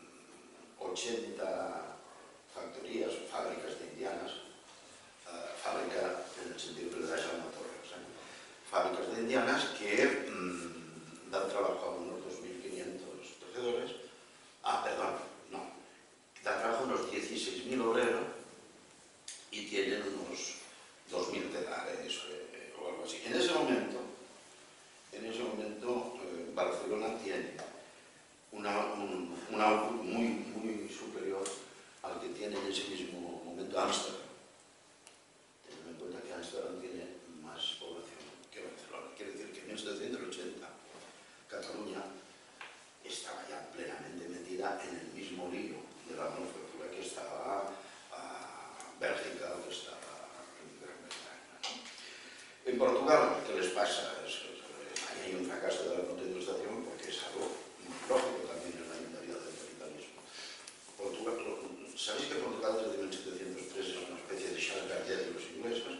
ochenta factorías o fábricas de indianas, uh, fábrica en el sentido que le da Jaume Torres, ¿eh? fábricas de indianas que mmm, dan trabajo a unos dos mil quinientos tejedores, ah, perdón, no, dan trabajo a unos dieciséis mil obreros y tienen unos dos mil telares eh, o algo así. En ese momento, en ese momento eh, Barcelona tiene una, un, un output muy, muy superior al que tiene en ese mismo momento Ámsterdam. Teniendo en cuenta que Ámsterdam tiene más población que Barcelona. Quiere decir que en mil setecientos ochenta Cataluña estaba ya plenamente metida en el mismo lío de la manufactura que estaba a Bélgica o que estaba en Gran Bretaña. En Portugal, ¿qué les pasa? Es, es, ahí hay un fracaso de la contraindustrialización porque es algo lógico también en la mentalidad del capitalismo. Portugal, ¿sabéis que Portugal desde mil setecientos tres es una especie de Charles Gardel de los ingleses?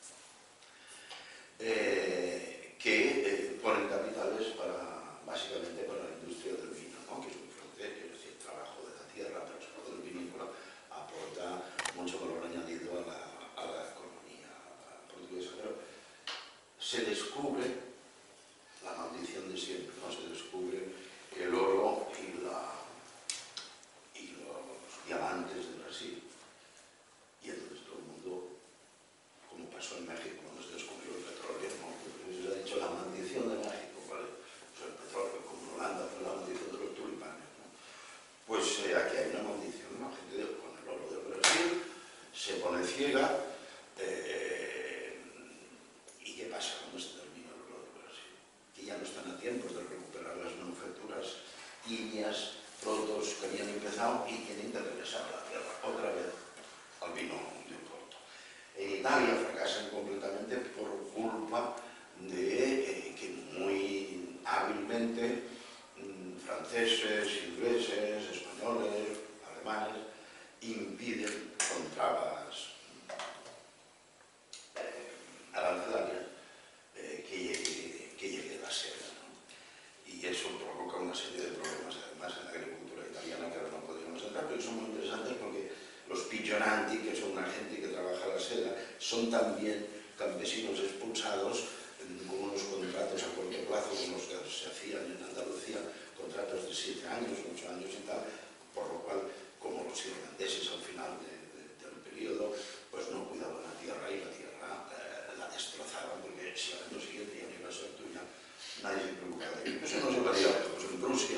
Eh, que eh, ponen capitales para, básicamente para la industria del vino, ¿no? Que es muy fuerte, es decir, trabajo de la tierra, pero sobre todo el vinícola aporta mucho valor añadido a la, a la economía portuguesa. Pero se descubre la maldición de siempre, ¿no? Se descubre el oro y, la, y los diamantes de Brasil. Y entonces todo el mundo, como pasó en México cuando se descubrió el petróleo, ¿no? Se ha dicho la maldición de México, ¿vale? O sea, el petróleo, como en Holanda fue la maldición de los tulipanes, ¿no? Pues eh, aquí hay una maldición, ¿no? La gente con el oro del Brasil se pone ciega. Eh, ¿Y qué pasa cuando se termina el oro del Brasil? Que ya no están a tiempo de recuperar las manufacturas ígneas, productos que habían empezado y tienen que regresar a la tierra otra vez al vino de Porto. En Italia fracasan completamente por culpa de eh, que muy hábilmente mmm, franceses, ingleses, españoles, alemanes impiden con trabas eh, arancelarias eh, que, llegue, que llegue la seda, ¿no? Y eso provoca una serie de problemas además en la agricultura italiana que ahora no podríamos entrar, pero son muy interesantes porque los piglioranti, que son una gente que trabaja la seda, son también campesinos expulsados con unos contratos a corto plazo, como los que se hacían en Andalucía, contratos de siete años, ocho años y tal, por lo cual, como los irlandeses al final de, de, del periodo, pues no cuidaban la tierra y la tierra eh, la destrozaban, porque si al año siguiente ya no iba a ser tuya, nadie se preocupaba de ello. Eso no se varía lejos. En Rusia,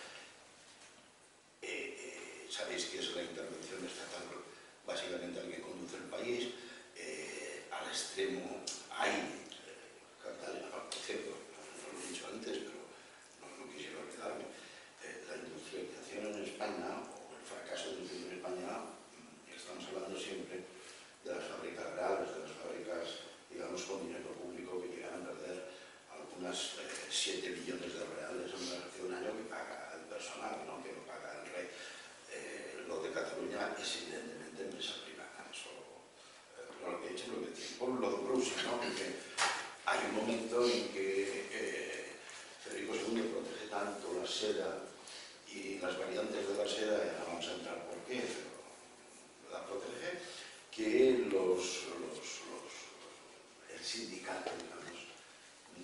eh, eh, sabéis que es la intervención estatal básicamente al que conduce el país, eh, al extremo hay Cataluña, por cierto, no lo he dicho antes, pero no, no quisiera olvidarme, eh, la industrialización en España, o el fracaso de la industria en España, estamos hablando siempre de las fábricas reales, de las fábricas, digamos, con dinero público que llegan a perder algunas eh, siete millones de reales en una relación de un año que paga el personal, ¿no? Que lo paga el rey. Eh, lo de Cataluña es evidentemente empresa privada, eso, eh, lo que he hecho, lo que tiempo, lo de Rusia, ¿no? Porque hay un momento en que eh, Federico segundo protege tanto la seda y las variantes de la seda, ya no vamos a entrar por qué, pero la protege, que los, los, los, el sindicato, digamos,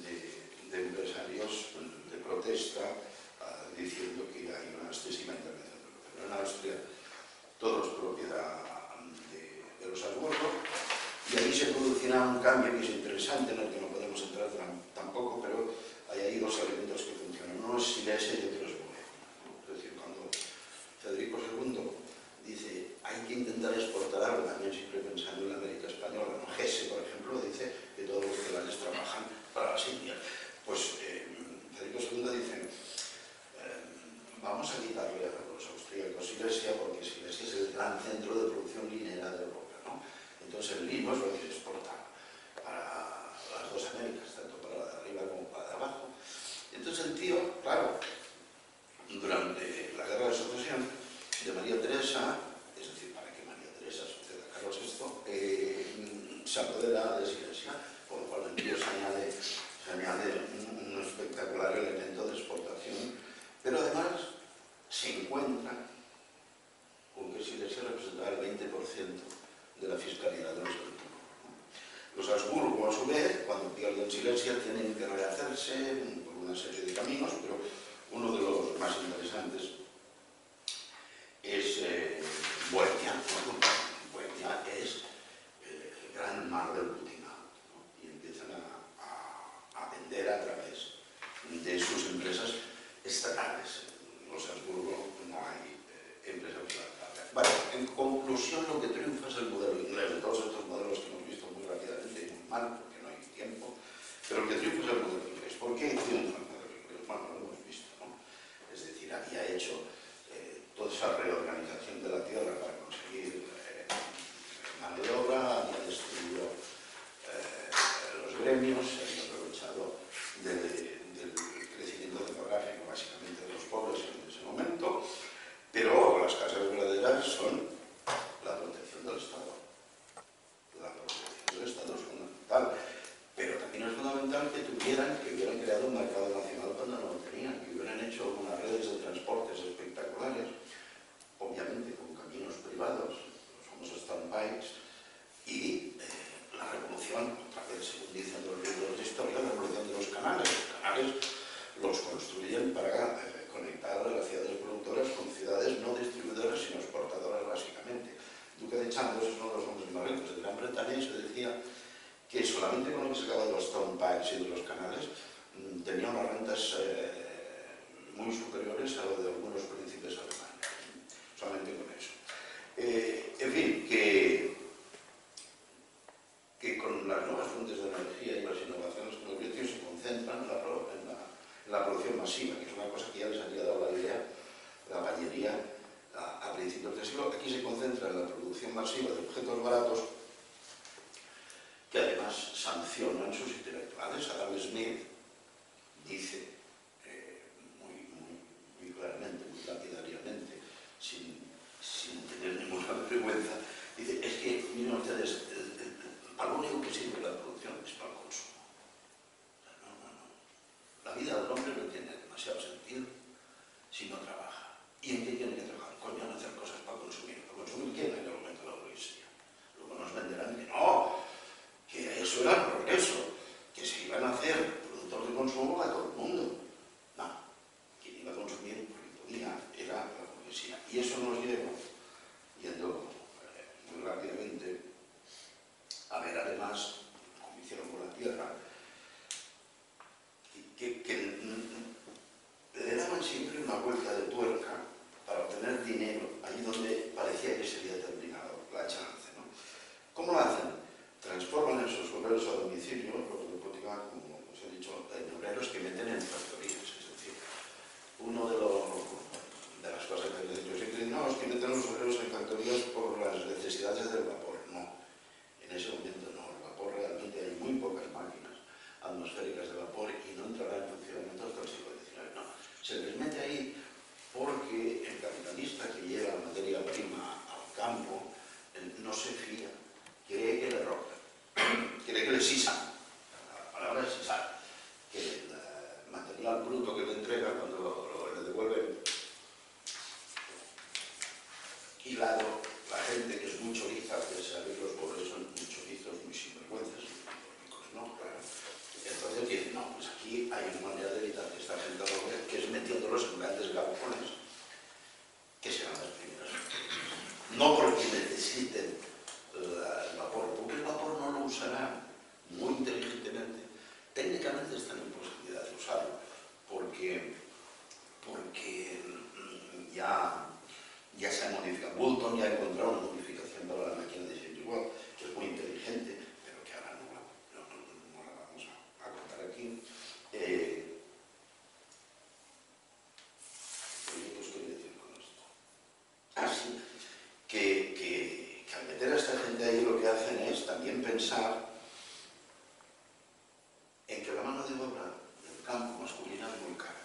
las Américas, tanto para la de arriba como para la de abajo. Entonces el tío, claro, durante la Guerra de Sucesión de María Teresa, es decir, para que María Teresa suceda a Carlos sexto, eh, se apodera de Silesia, por lo cual el tío se añade, se añade un, un espectacular elemento de exportación, pero además se encuentra con que Silesia representaba el veinte por ciento de la fiscalidad de los Habsburgo. Los Habsburgo, a su vez, cuando pierden Silesia, tienen que rehacerse por una serie de caminos, pero uno de los más interesantes es eh, Bohemia. Bohemia es eh, el gran mar del Putinado, ¿no? Y empiezan a, a, a vender a través de sus empresas estatales. En los Habsburgo no hay eh, empresas estatales. Vale, en conclusión, lo que triunfa es el modelo inglés, de todos estos modelos que hemos visto muy rápidamente y muy mal, porque no hay tiempo, pero el que triunfa es el modelo inglés. ¿Por qué triunfa el modelo inglés? Bueno, lo hemos visto, ¿no? Es decir, había hecho eh, toda esa reorganización de la tierra para conseguir eh, mano de obra, había destruido eh, los gremios, se había aprovechado de, del crecimiento demográfico básicamente de los pobres en ese momento, pero las casas verdaderas son la protección del Estado. La protección del Estado es fundamental, pero también es fundamental que tuvieran, que hubieran creado un mercado nacional cuando no lo tenían, que hubieran hecho unas redes de transportes espectaculares, obviamente con caminos privados, los famosos turnpikes, y eh, la revolución, otra vez según dicen los libros de historia, la revolución de los canales. Los canales los construyen para eh, conectar a las ciudades productoras con ciudades no distribuidoras sino exportadoras básicamente. Duque de Chandos es uno de los hombres más ricos de Gran Bretaña y se decía que solamente con lo que se acaba de los turnpikes y de los canales mmm, tenía unas rentas eh, muy superiores a lo de algunos príncipes alemanes. Solamente con eso. Eh, en fin, que, que con las nuevas fuentes de energía y las innovaciones con el litio se concentran en la, en, la, en la producción masiva, que es una cosa que ya les había dado la idea la Ballería a, a principios del siglo. Aquí se concentra en la producción masiva de objetos baratos que además sancionan sus intelectuales. Adam Smith dice eh, muy, muy, muy claramente, muy lapidariamente, sin, sin tener ninguna vergüenza, dice, es que, miren ustedes, el, el, el, para lo único que sirve la producción es para el consumo. No, no, no. La vida del hombre no tiene demasiado sentido si no trabaja. ¿Y en qué tiene que trabajar? Coño, en hacer cosas para consumir. ¿Para consumir quién? En el momento de la burguesía. Luego nos venderán que no, que eso era el progreso, que se iban a hacer productos de consumo para todo el mundo. No, quien iba a consumir porque podía era la burguesía. Y eso nos lleva, yendo eh, muy rápidamente, a ver además, como hicieron con la tierra, que, que le daban siempre una vuelta de tuerca para obtener dinero, ahí donde parecía que se había terminado la chance, ¿no? ¿Cómo lo hacen? Transforman esos obreros a domicilio, los de Potiga, como os he dicho, en obreros que meten en factorías. Es decir, uno de, los, de las cosas que les he dicho siempre, no, es que meten los obreros en factorías por las necesidades del vapor. No, en ese momento no. El vapor realmente hay muy pocas máquinas atmosféricas de vapor y no entrará en funcionamiento hasta el siglo diecinueve. No, se les mete ahí porque el capitalista que lleva materia prima al campo no se fía, cree que le roban, cree que le sisan. La palabra es sisar, que el material bruto que le entrega cuando lo, lo, le devuelven hilado, la gente que es muy choriza, que sabe que los pobres son muy chorizos, muy sinvergüenzas, y los ricos no, claro. Entonces dicen, no, pues aquí hay una manera de evitar que esta gente robe, que es metiéndolos en grandes galpones, que serán las primeras. No porque necesiten la, el vapor, porque el vapor no lo usarán muy inteligentemente. Técnicamente están en posibilidad de usarlo, porque, porque ya, ya se ha modificado. Boulton ya ha encontrado una modificación para la máquina de Centrifugal, que es muy inteligente, pero que ahora no la, no, no, no la vamos a, a contar aquí. Eh, ¿Qué os quería decir con esto? Ah, sí, que, que, que al meter a esta gente ahí lo que hacen es también pensar del campo masculina es muy cara.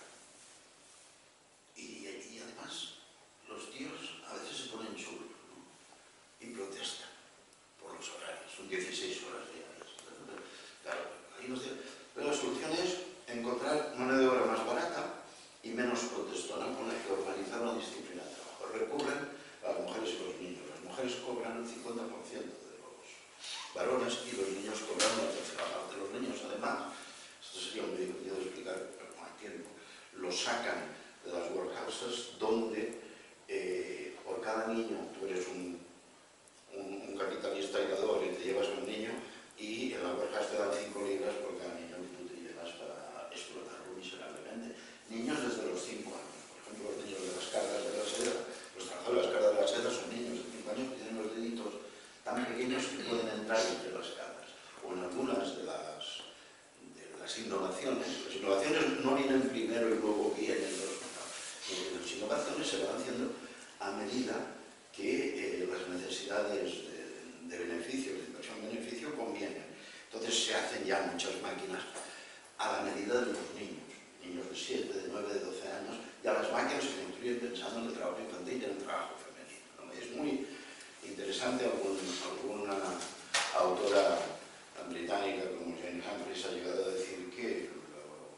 Y, y además los tíos a veces se ponen chulos, ¿no? Y protestan por los horarios, son dieciséis horas diarias. Claro, ahí nos dice, pero la solución es encontrar mano de obra más barata y menos protestona con la que organizar una disciplina de trabajo. Recurren a las mujeres y los niños. Las mujeres cobran el cincuenta por ciento de los varones y los niños cobran la tercera parte. Los niños, además, esto sería un medio de explicar, pero no hay tiempo, lo sacan de las workhouses donde eh, por cada niño tú eres un, un, un capitalista airador y te llevas a un niño, y en la workhouse te dan cinco libras por cada niño que tú te llevas para explotarlo miserablemente. Niños desde los cinco años, por ejemplo, los niños de las cargas de la seda, los trabajadores de las cargas de la seda son niños de cinco años que tienen los deditos tan pequeños que pueden entrar entre las cargas. O en algunas de las, de las innovaciones, las innovaciones no vienen primero y luego vienen los resultados. Las innovaciones se van haciendo a medida que eh, las necesidades de, de beneficio, de inversión-beneficio convienen. Entonces se hacen ya muchas máquinas a la medida de los niños. Niños de siete, de nueve, de doce años, ya las máquinas se construyen pensando en el trabajo infantil y en el trabajo femenino, ¿no? Es muy interesante. Algún, alguna autora británica como Jane Humphries ha llegado a decir que, lo,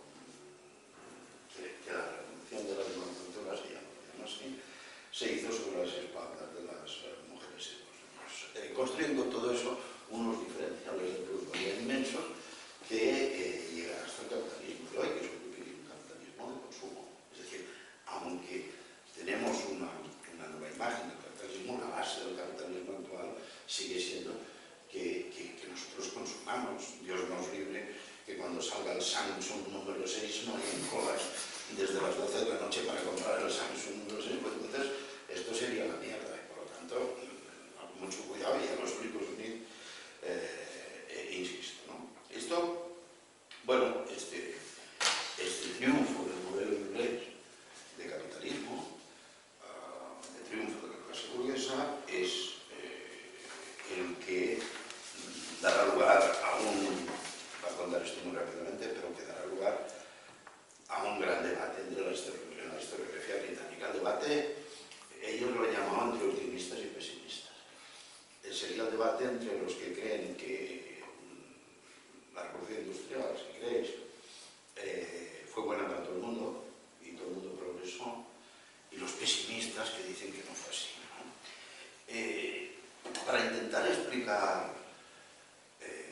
que, que la revolución de las manufacturas, ya no así, se hizo sobre las espaldas de las mujeres y los niños, eh, construyendo todo eso unos diferenciales de plusvalía inmensos que eh, llegan hasta el capitalismo de hoy, que es un capitalismo de consumo. Es decir, aunque tenemos una, una nueva imagen del capitalismo, la base del capitalismo actual sigue siendo que, que, que nosotros consumamos. Dios nos libre que cuando salga el Samsung número seis no hay colas desde las doce de la noche para comprar el Samsung número seis, pues entonces esto sería la mierda. Y por lo tanto, mucho cuidado, y ya lo explico, Smith, eh, eh, insisto, ¿no? Esto, bueno, este, este triunfo del modelo inglés de capitalismo, uh, de triunfo de la clase burguesa, es eh, el que dará lugar a un, voy a contar esto muy rápidamente, pero que dará lugar a un gran debate entre la historiografía, en la historiografía británica. El debate, ellos lo llamaban entre optimistas y pesimistas. Sería el debate entre los que creen que la revolución industrial, si queréis, eh, fue buena para todo el mundo y todo el mundo progresó, y los pesimistas que dicen que no fue así, ¿no? Eh, para intentar explicar eh,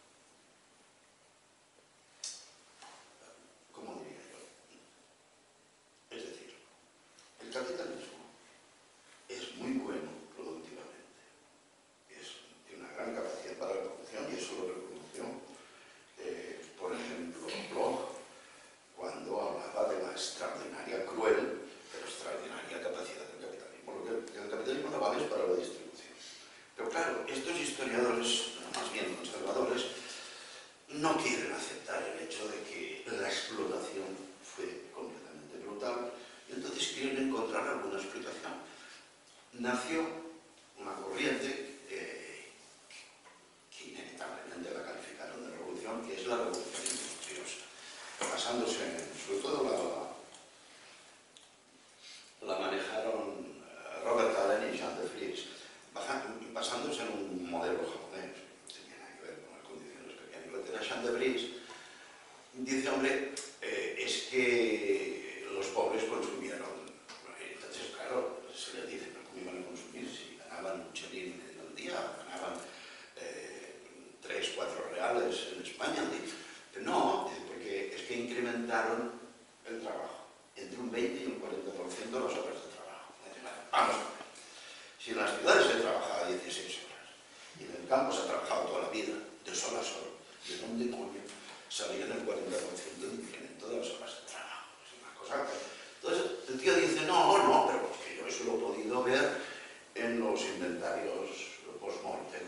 ¿cómo diría yo? Es decir, el capitalismo es muy bueno productivamente, es, tiene una gran capacidad para la producción, y eso lo reconoció, eh, por ejemplo, Bloch, cuando hablaba de la extraordinaria, cruel, pero extraordinaria capacidad del capitalismo. Lo que el capitalismo no vale es para la distribución. Pero claro, estos historiadores, más bien conservadores, no quieren aceptar el hecho de que la explotación fue completamente brutal, y entonces quieren encontrar alguna explicación. Nació una corriente eh, que inevitablemente la calificaron de revolución, que es la revolución industriosa, basándose en, sobre todo la, la manejaron Robert Allen y Jean de Vries, basándose en un modelo japonés, no tenía nada que ver con las condiciones que había en Inglaterra. Jean de Vries dice, hombre, eh, es que los pobres consumieron. Entonces, claro, se les dice, pero ¿cómo iban a consumir si ganaban un chelín en el día, ganaban eh, tres, cuatro reales en España? Dice, no, porque es que incrementaron el trabajo entre un veinte y un cuarenta por ciento las horas de trabajo. Vamos a ver, si en las ciudades se trabajaba dieciséis horas y en el campo se ha trabajado toda la vida, de sol a sol, ¿de dónde coño salían el cuarenta por ciento de incremento de las horas de trabajo? Es una cosa que... Entonces el tío dice, no, no, pero es que yo eso lo he podido ver en los inventarios post-mortem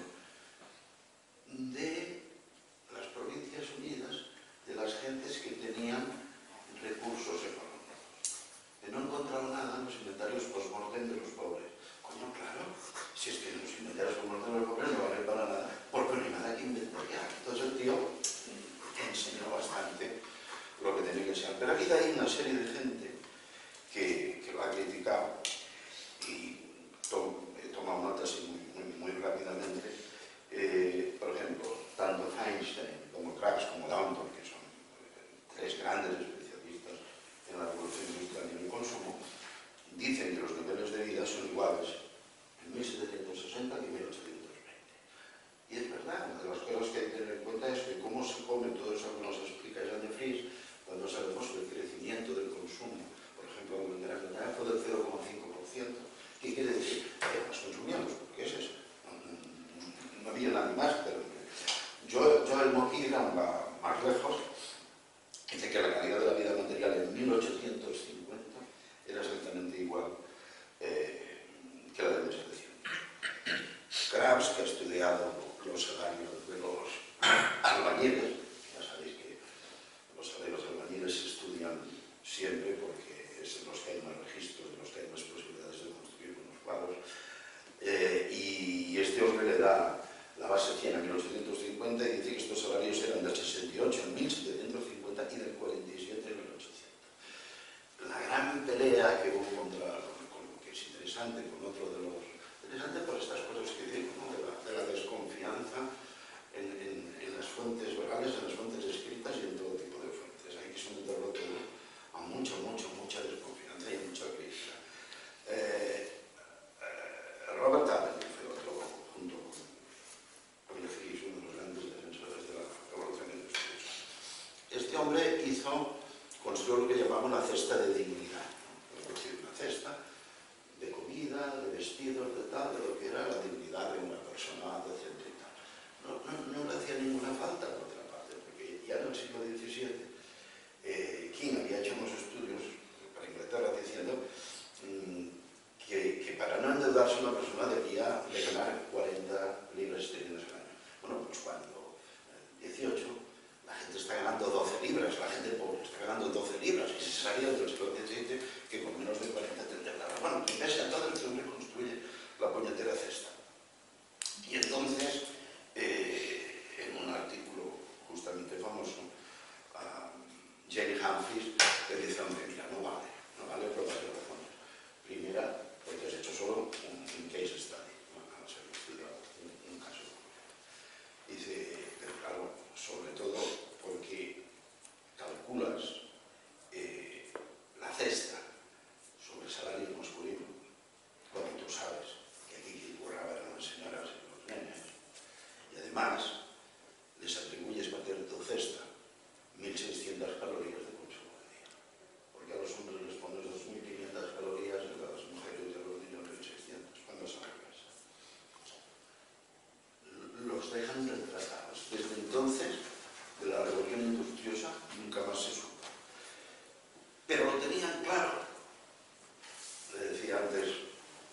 de las Provincias Unidas, de las gentes que tenían recursos económicos. Que no encontraron nada en los inventarios post-mortem de los pobres. Coño, claro, si es que en los inventarios post-mortem de los pobres no vale para nada, porque no hay nada que inventariar. Entonces el tío enseñó bastante lo que tiene que ser. Pero aquí hay una serie de gente que, que lo ha criticado y to, he tomado notas así muy, muy, muy rápidamente. Eh, por ejemplo, tanto Einstein como Krabs como Downton, que son tres grandes especialistas en la revolución industrial y en el consumo, dicen que los niveles de vida son iguales en mil setecientos sesenta y mil ochocientos veinte. Y es verdad, una de las cosas que hay que tener en cuenta es que cómo se come todo eso que nos explica Jean de Vries, cuando sabemos que el crecimiento del consumo, por ejemplo, en Gran Bretaña fue del cero coma cinco por ciento. ¿Qué quiere decir? Que más consumíamos, porque es eso. No, no, no había nada más, pero yo, yo el Moquirán va más lejos. Dice que la calidad de la vida material en mil ochocientos cincuenta era exactamente igual eh, que la de mil setecientos. Krabs, que ha estudiado los salarios de los albañiles, ya sabéis que los salarios albañiles se estudian siempre porque es en los que hay más registros, en los que hay más posibilidades de construir unos cuadros, eh, y este hombre le da la base cien a mil ochocientos cincuenta y dice que estos salarios eran del sesenta y ocho en mil setecientos cincuenta y del cuarenta y siete en mil ochocientos. La gran pelea que hubo contra, con lo que es interesante, con otro de los... Interesante por estas cosas que digo, ¿no? de, la, de la desconfianza en, en, en las fuentes orales, en las fuentes escritas y en todo tipo de fuentes. Hay que someterlo todo a mucha, mucha, mucha desconfianza y a mucha crítica. Eh, eh, Robert Allen fue otro, junto con Jean de Vries, uno de los grandes defensores de la revolución industrial. Este hombre hizo, construyó lo que llamamos la cesta de dignidad, ¿no? Es decir, una cesta de comida, de vestidos, de tal, de lo que era la dignidad de una persona, etcétera y tal. No, no, no le hacía ninguna falta, por otra parte, porque ya en el siglo diecisiete eh, King había hecho unos estudios para Inglaterra diciendo mmm, que, que para no endeudarse una persona debía de ganar cuarenta libras esterlinas al año. Bueno, pues cuando en el dieciocho la gente está ganando doce libras, la gente pobre está ganando doce libras, y se salía del siglo diecisiete que con menos de cuarenta te endeudaba. Bueno, y pese a todo, el hombre construye la puñetera cesta. Y entonces, eh, en un artículo justamente famoso, uh, Jenny Humphries le dice, hombre, mira, no vale, no vale por varias razones. Primera, porque has hecho solo un, un case study, no has estudiado un, un caso. Dice, pero claro, sobre todo porque calculas eh, la cesta sobre el salario masculino, cuando tú sabes que aquí quien curraba eran las señoras y los nenes, y además les atribuyes para hacer tu cesta mil seiscientas calorías de consumo de día, porque a los hombres les pones dos mil quinientas calorías y a las mujeres y a los niños mil seiscientas, cuando son a casa. Los dejan retratados. Desde entonces, de la revolución industriosa, nunca más se supo. Pero lo tenían claro. Le decía antes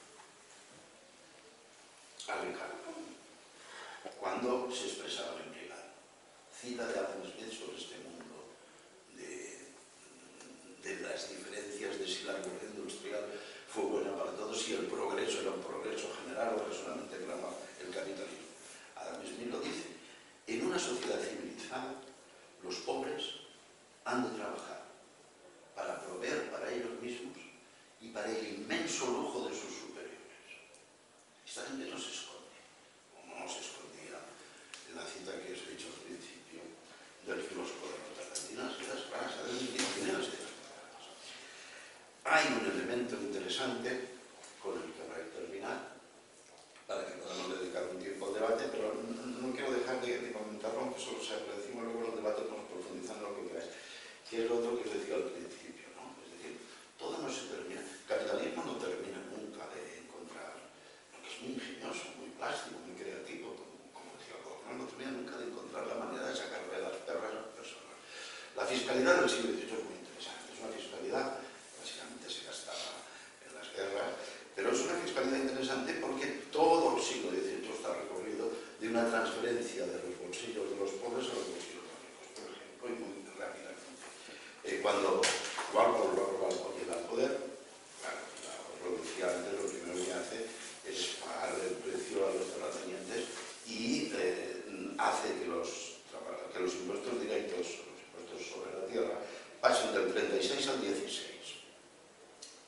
a Ricardo, cuando se expresaba en privado, cita de Adam Smith sobre este mundo de, de las diferencias de si la revolución industrial fue buena para todos, si el progreso era un progreso general o que solamente graba el capitalismo. Adam Smith lo dice, en una sociedad civilizada, los pobres han de trabajar para proveer para ellos mismos y para el inmenso lujo de sus superiores. Esta gente no se esconde, como no se escondía en la cita que os he dicho al principio del filósofo de las Argentinas, que las claras, de las primeras de las claras. Hay un elemento interesante con el que habrá que terminar, para que podamos dedicar un tiempo al debate, pero no, no quiero dejar de, de comentarlo, aunque solo sea por encima, luego en el debate vamos profundizando lo que queráis. Que es lo otro que os decía al principio, ¿no? Es decir, todo no se termina. El capitalismo no termina nunca de encontrar, porque es muy ingenioso, muy plástico, muy creativo, como, como decía Gordon, no termina nunca de encontrar la manera de sacarle las perras a las personas. La fiscalidad del siglo dieciocho es muy interesante. Es una fiscalidad que básicamente se gastaba en las guerras, pero es una fiscalidad interesante porque todo el siglo dieciocho está recorrido de una transferencia de los bolsillos de los pobres a los bolsillos de los ricos, por ejemplo, y muy rápidamente. Eh, cuando Walpole, Lord Walpole llega al poder, claro, la provincia antes lo primero que hace es pagar el precio a los terratenientes y eh, hace que los, que los impuestos directos, los impuestos sobre la tierra,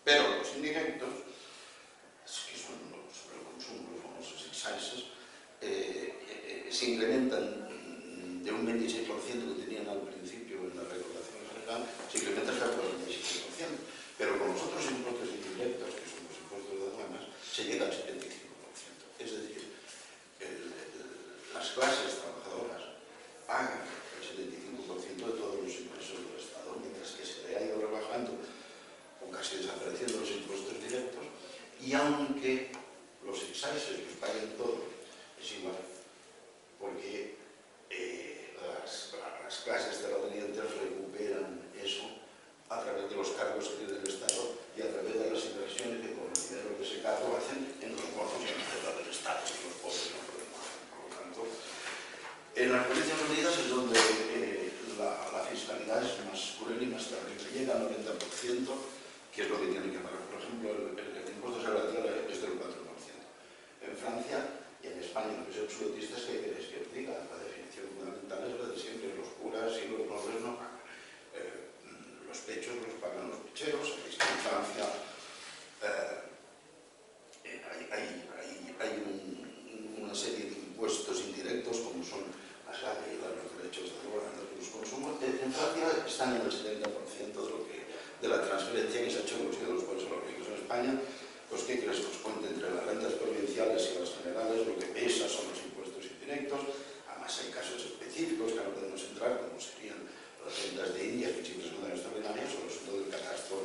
Pero los indirectos, que son los sobre el consumo, los famosos excises, eh, eh, se incrementan de un veintiséis por ciento que tenían al principio en la recaudación general, se incrementan hasta el cuarenta y siete por ciento. Pero con los otros impuestos indirectos, que son los impuestos de aduanas, se llega al setenta y cinco por ciento. Es decir, el, el, las clases trabajadoras pagan el setenta y cinco por ciento de todos los ingresos del Estado, mientras que se le ha ido rebajando o casi desapareciendo los impuestos directos, y aunque los excises los paguen todos, es igual, porque eh, las, las clases terratenientes recuperan eso a través de los cargos que tiene el Estado y a través de las inversiones que con el dinero de ese cargo hacen en los bonos y en la deuda del Estado, que los pobres no pueden pagar. Por lo tanto, en las Provincias Unidas es donde eh, la, la fiscalidad es más cruel y más terrible. Llega al noventa por ciento, que es lo que tiene que pagar. Por ejemplo, el, el, el impuesto sobre la tierra es del cuatro por ciento. En Francia y en España, lo que es absolutista, es que queréis que os diga, la definición fundamental es la de siempre: los curas y los nobles no pagan. Eh, los pechos los pagan los pecheros. Aquí en Francia eh, hay, hay, hay, hay un, una serie de impuestos indirectos, como son las águilas, los derechos de aduana, los consumos. En Francia están en el setenta por ciento de, lo que, de la transferencia que se ha hecho de los de los pueblos a los ricos. En España, pues ¿qué crees que os cuente? Entre las rentas provinciales y las generales, lo que pesa son los impuestos indirectos. Además hay casos específicos que no podemos entrar, como serían las rentas de India, que siempre son extraordinarias, o el asunto del catastro,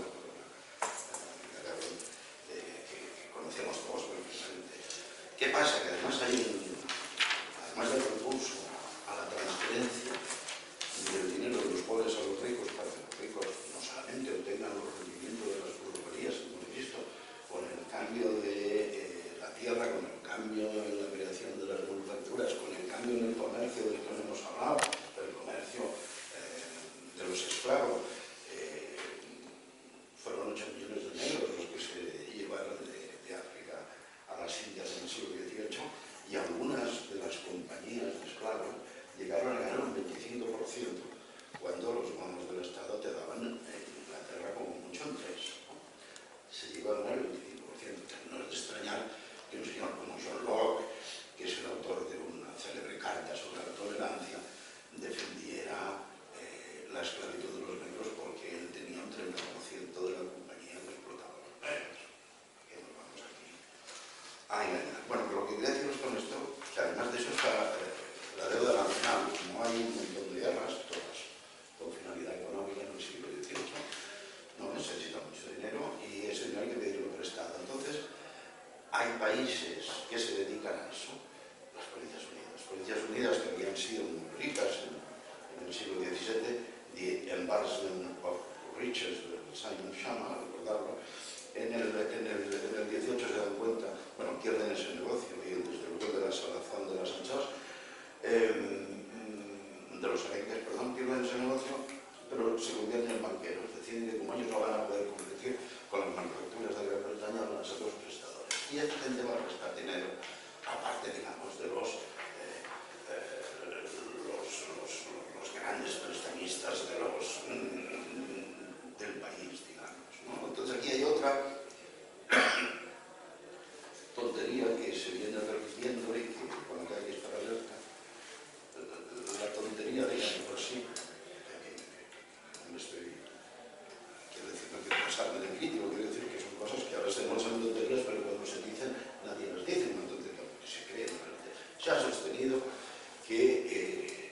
que conocemos todos perfectamente. ¿Qué pasa? Que además hay un, además del recurso a la transferencia del dinero de los pobres a los ricos, para que los ricos no solamente obtengan los rendimientos de las plusvalías, como he visto, con el cambio de eh, la tierra, con el cambio en la creación de las manufacturas, con el cambio en el comercio del que no hemos hablado, el comercio eh, de los esclavos. Eh, fueron ocho millones de negros los que se llevaron de, de África a las Indias en el siglo dieciocho, y algunas de las compañías de esclavos llegaron a ganar un veinticinco por ciento, cuando los bonos del Estado te daban en Inglaterra como mucho en tres. Se llegó a ganar el veinticinco por ciento. No es de extrañar que un señor como John Locke, que es el autor de una célebre carta sobre la tolerancia, defendiera eh, la esclavitud de los negros, porque él tenía un treinta por ciento de la compañía que explotaba los negros. ¿Qué nos vamos aquí a engañar? Bueno, pero lo que quería deciros con esto, que además de eso está eh, la deuda nacional. Como hay un montón de guerras, todas con finalidad económica en el siglo dieciocho, no necesita mucho dinero y ese dinero hay que pedirlo prestado. Entonces, hay países que se dedican a eso. Las Provincias Unidas. Las Provincias Unidas, que habían sido muy ricas en, en el siglo diecisiete, The Embarrassment of Riches de Simon Schama, recordarlo, en el, en, el, en el dieciocho se dan cuenta, bueno, pierden ese negocio y desde luego de la salazón de las anchas, eh, de los arenques, perdón, pierden ese negocio, pero se convierten en banqueros. Deciden que como ellos no van a poder competir con las manufacturas de Gran Bretaña, van a ser los prestadores. Y esta gente va a prestar dinero, aparte, digamos, de los, eh, eh, los, los, los grandes prestamistas de los, mm, del país, digamos, ¿no? Entonces aquí hay otra tontería que se viene repitiendo y que con la que hay que estar alerta. La tontería, digamos así, no estoy, quiero decir, no quiero pasarme de crítico, quiero decir que son cosas que ahora se no son tonterías, pero cuando se dicen, nadie las dice, una tontería porque se cree. Se ha sostenido que eh,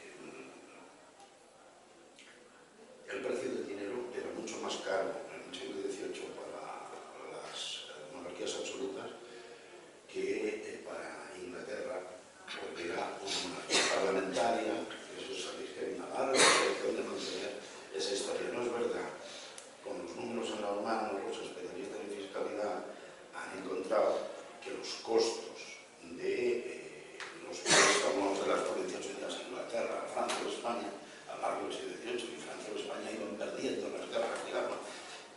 el precio del dinero era mucho más caro en el siglo dieciocho para las monarquías absolutas que eh, para Inglaterra, porque era una monarquía parlamentaria. Eso sabéis que hay una larga tradición de mantener esa historia. No es verdad. Con los números en la mano, los especialistas en fiscalidad han encontrado que los costos de eh, los préstamos de las Provincias Unidas, Inglaterra, Francia o España, a lo largo del siglo dieciocho, y Francia o España iban perdiendo las guerras, digamos,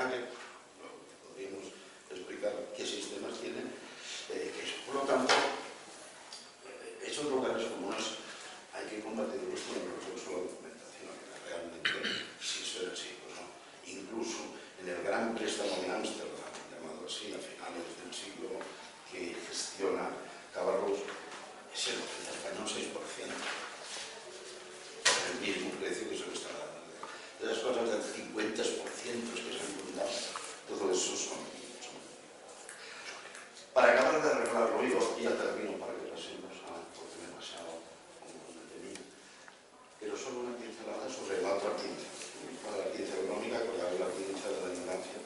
verdad que podríamos explicar qué sistemas tienen, eh, que es, por lo tanto, eh, esos lugares comunes hay que combatirlos con el recurso de la documentación, que realmente, si eso era así, pues no. Incluso en el gran préstamo de Ámsterdam, llamado así, a finales del siglo, que gestiona Cabarrús, se lo ofrece a España un seis por ciento, por el mismo precio que se lo está dando. De las cosas del cincuenta por ciento que se han juntado, todo eso son, son... Para acabar de arreglarlo, yo ya termino para que pasemos a, porque me he pasado como de mí, pero solo una pincelada sobre la otra pinza, para la pinza económica, porque hay la pinza de la ignorancia.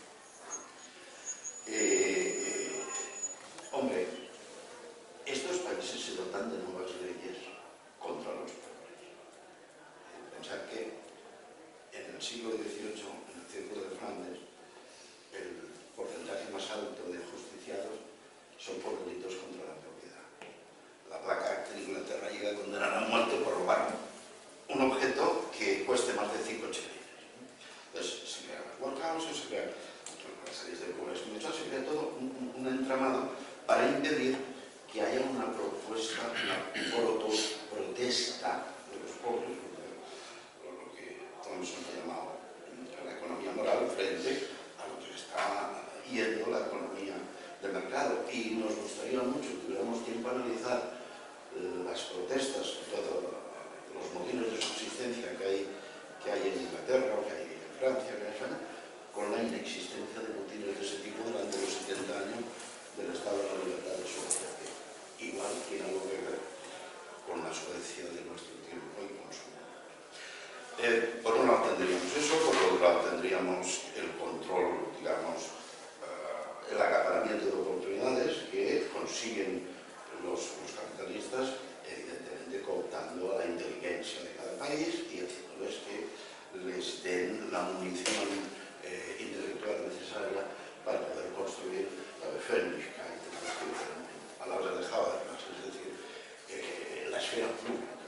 Eh, hombre, estos países se dotan de nuevas leyes contra los pobres. Pensad que en el siglo dieciocho, en el círculo de Flandes, el porcentaje más alto de justiciados son por delitos contra la propiedad. La placa de Inglaterra llega a condenar a muerte por robar un objeto que cueste más de cinco chelines. Entonces, se crean las workhouses, se crean las series de pobres, se crea todo un, un, un entramado para impedir que haya una propuesta, una protesta de los pobres, lo que Thompson ha llamado la economía moral frente a lo que está yendo la economía de mercado. Y nos gustaría mucho que tuviéramos tiempo a analizar las protestas, todos los motines de subsistencia que hay, que hay en Inglaterra, o que hay en Francia, que hay en España, con la inexistencia de motines de ese tipo durante los setenta años del Estado de la Libertad de Suecia. Igual tiene algo que ver con la Suecia de nuestro tiempo y consumo. Eh, por un lado tendríamos eso, por otro lado tendríamos el control, digamos, uh, el acaparamiento de oportunidades que consiguen los, los capitalistas, evidentemente cooptando a la inteligencia de cada país y haciéndoles que les den la munición eh, intelectual necesaria para poder construir la Befehllichkeit, palabras de Habermas, es decir, eh, la esfera pública.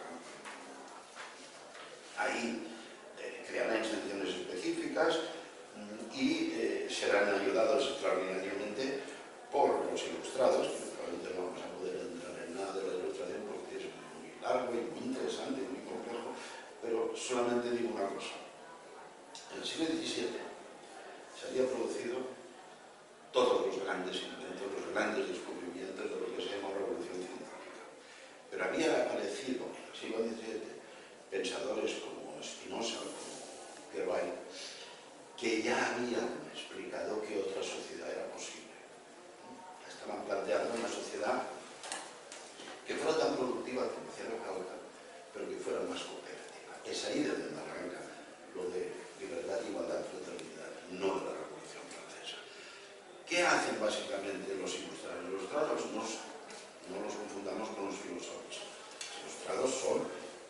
Ahí eh, crearán extensiones específicas y eh, serán ayudados extraordinariamente por los ilustrados, que probablemente no vamos a poder entrar en nada de la ilustración porque es muy largo y muy interesante y muy complejo, pero solamente digo una cosa. En el siglo diecisiete se había producido todos los grandes inventos, los grandes descubrimientos de lo que se llama revolución científica. Pero había aparecido en el siglo diecisiete pensadores como Spinoza, como Pierre, que ya habían explicado que otra sociedad era posible. Estaban planteando una sociedad que fuera tan productiva como hiciera falta, pero que fuera más cooperativa. Es ahí de donde arranca lo de libertad, igualdad, fraternidad, no de la Revolución Francesa. ¿Qué hacen básicamente los ilustrados? Los ilustrados no, no los confundamos con los filósofos. Los ilustrados son,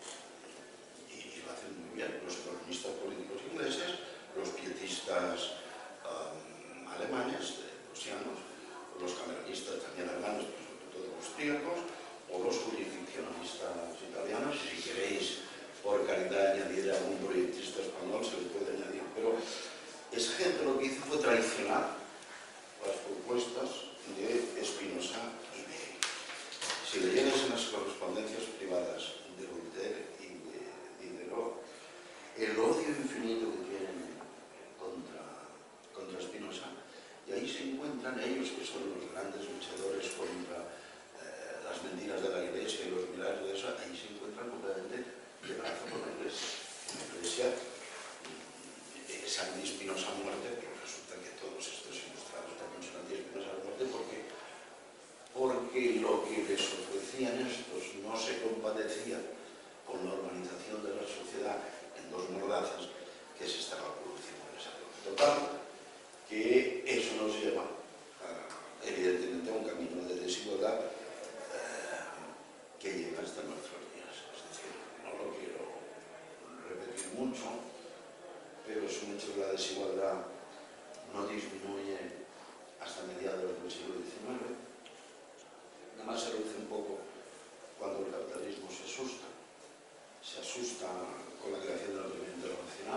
y lo hacen muy bien, los economistas políticos ingleses, los pietistas um, alemanes, prusianos, los cameranistas también alemanes, pero sobre todo austríacos, o los jurisdiccionalistas italianos. Si queréis, por caridad, añadir a algún proyectista español, se les puede añadir. Pero esa gente lo que hizo fue traicionar las propuestas de Spinoza y de... Si leyerais en las correspondencias privadas de Voltaire y de Diderot, el odio infinito que tienen contra, contra Spinoza, y ahí se encuentran ellos que son los grandes luchadores contra eh, las mentiras de la Iglesia y los milagros de eso, ahí se encuentran completamente de brazo con la Iglesia. La Iglesia, eh, Santi Spinoza muerte, pero resulta que todos estos ilustrados también son anti Spinoza muerte porque, porque lo que les ofrecían estos no se compadecía con la organización de la sociedad en dos mordazas que se estaba produciendo en esa época. Total, que eso nos lleva a, evidentemente a un camino de desigualdad eh, que llega hasta nuestros días. Es decir, no lo quiero repetir mucho, pero es un hecho que la desigualdad no disminuye hasta mediados del siglo diecinueve. Nada más se reduce un poco cuando el capitalismo se asusta, se asusta con la creación de la Revolución Internacional.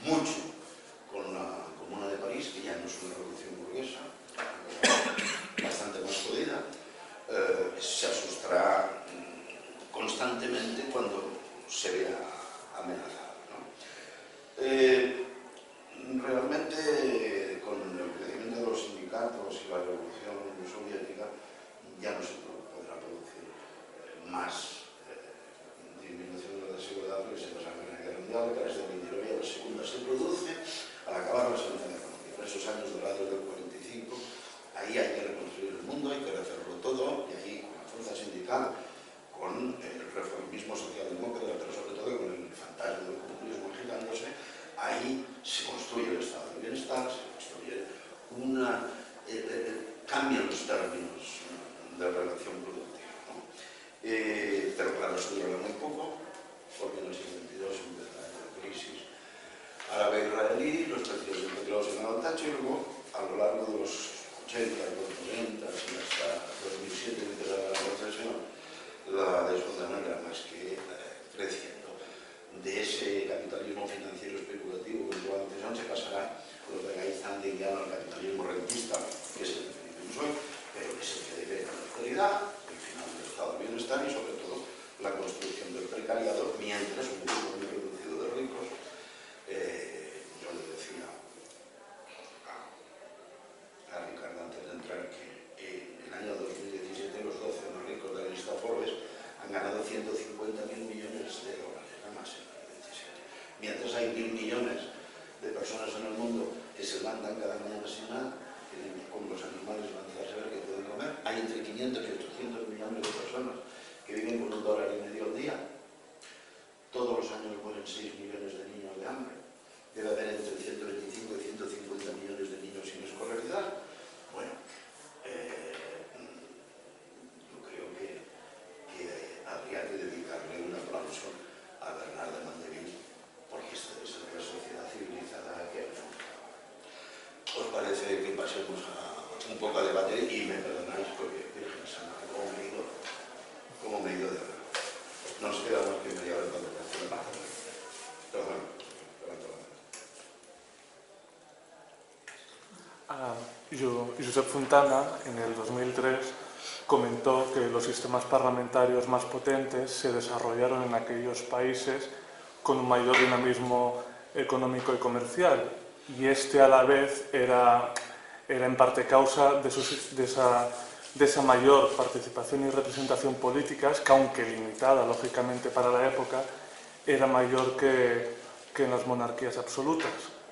mucho con la Comuna de París, que ya no es una revolución burguesa, bastante más jodida, eh, se asustará constantemente cuando se vea amenazada, ¿no? Eh, realmente, con el crecimiento de los sindicatos y la revolución soviética, ya no se podrá producir más eh, disminución de la desigualdad, porque se pasa a la Primera Guerra Mundial, que a la veintinueve y a la segunda se produce al acabar la Segunda Guerra Mundial. En esos años dorados del cuarenta y cinco, ahí hay que reconstruir el mundo, hay que rehacerlo todo, y ahí con la fuerza sindical, con el reformismo socialdemócrata, pero sobre todo con el fantasma del comunismo agitándose, ahí se construye el estado de bienestar, se construye una... Eh, eh, cambian los términos de relación productiva, ¿no? Eh, pero claro, eso durará muy poco, porque en el setenta y dos empezó la crisis árabe-israelí, los precios del petróleo se van al tacho, y luego, a lo largo de los ochenta, los noventa, y hasta dos mil siete, que empezó la recesión, la desigualdad no era más que eh, creciendo. De ese capitalismo financiero especulativo que tuvo antes se pasará, lo que hay tan indignado al capitalismo rentista, que es el que vivimos hoy, pero que es el que debe la austeridad, el final del estado de bienestar y sobre todo la construcción del precariado, mientras un grupo muy reducido de ricos, eh, yo le decía a, a Ricardo antes de entrar que en el año dos mil diecisiete los doce más ricos de la lista Forbes han ganado ciento cincuenta mil millones de dólares, nada más en dos mil diecisiete. Mientras hay mil millones de personas en el mundo que se levantan cada mañana sin nada, que como los animales van a saber que pueden comer. Hay entre quinientos y ochocientos millones de personas que viven con un dólar y medio al día. Todos los años mueren seis millones de niños de hambre. Debe haber entre ciento veinticinco y ciento cincuenta millones de niños sin escolaridad. Bueno, eh, yo creo que, que habría que dedicarle un aplauso a Bernard de Mandeville, porque esta es la sociedad civilizada que ha enfrentado. ¿Os parece que pasemos a un poco a debate? Y me perdonáis porque, Virgen Santa, como me he ido, como me he ido de verdad. Nos queda más que media hora para hacer la paz. Perdón, levanto la mano. Ah, yo, Josep Fontana, en el dos mil tres, comentó que los sistemas parlamentarios más potentes se desarrollaron en aquellos países con un mayor dinamismo económico y comercial, y este a la vez era, era en parte causa de, sus, de, esa, de esa mayor participación y representación políticas, que aunque limitada lógicamente para la época, era mayor que, que en las monarquías absolutas.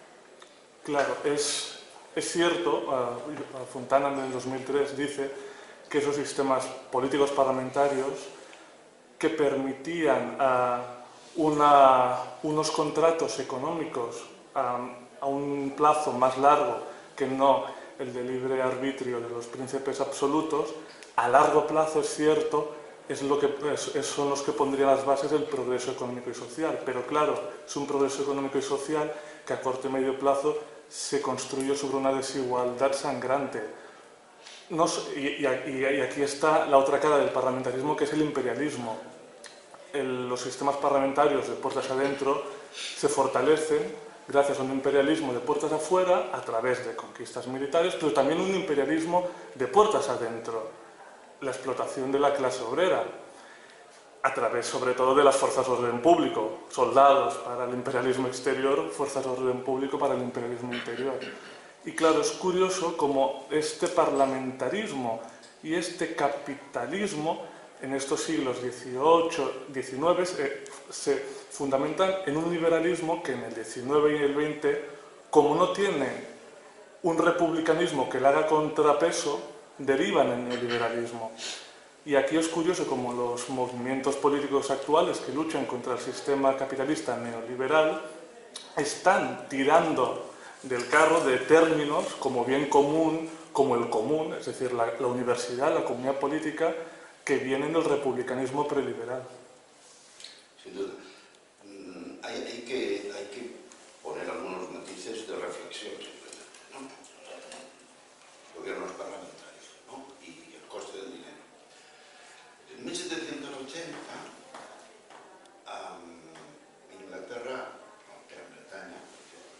Claro, es, es cierto, uh, Fontana en el dos mil tres dice que esos sistemas políticos parlamentarios que permitían uh, una, unos contratos económicos um, a un plazo más largo que no el de libre arbitrio de los príncipes absolutos, a largo plazo es cierto, es lo que, es, son los que pondrían las bases del progreso económico y social. Pero claro, es un progreso económico y social que a corto y medio plazo se construyó sobre una desigualdad sangrante. No, y, y, y aquí está la otra cara del parlamentarismo, que es el imperialismo. El, los sistemas parlamentarios de puertas adentro se fortalecen gracias a un imperialismo de puertas afuera a través de conquistas militares, pero también un imperialismo de puertas adentro, la explotación de la clase obrera, a través sobre todo de las fuerzas de orden público, soldados para el imperialismo exterior, fuerzas de orden público para el imperialismo interior. Y claro, es curioso cómo este parlamentarismo y este capitalismo en estos siglos dieciocho, diecinueve se, se fundamentan en un liberalismo que en el diecinueve y el veinte, como no tiene un republicanismo que le haga contrapeso, derivan en el liberalismo. Y aquí es curioso cómo los movimientos políticos actuales que luchan contra el sistema capitalista neoliberal están tirando del carro de términos como bien común, como el común, es decir, la, la universidad, la comunidad política, que vienen del republicanismo preliberal. Sin duda. Hay, hay, que, hay que poner algunos matices de reflexión, simplemente, ¿no? Gobiernos parlamentarios, ¿no? Y el coste del dinero. En mil setecientos ochenta, um, Inglaterra, Gran Bretaña,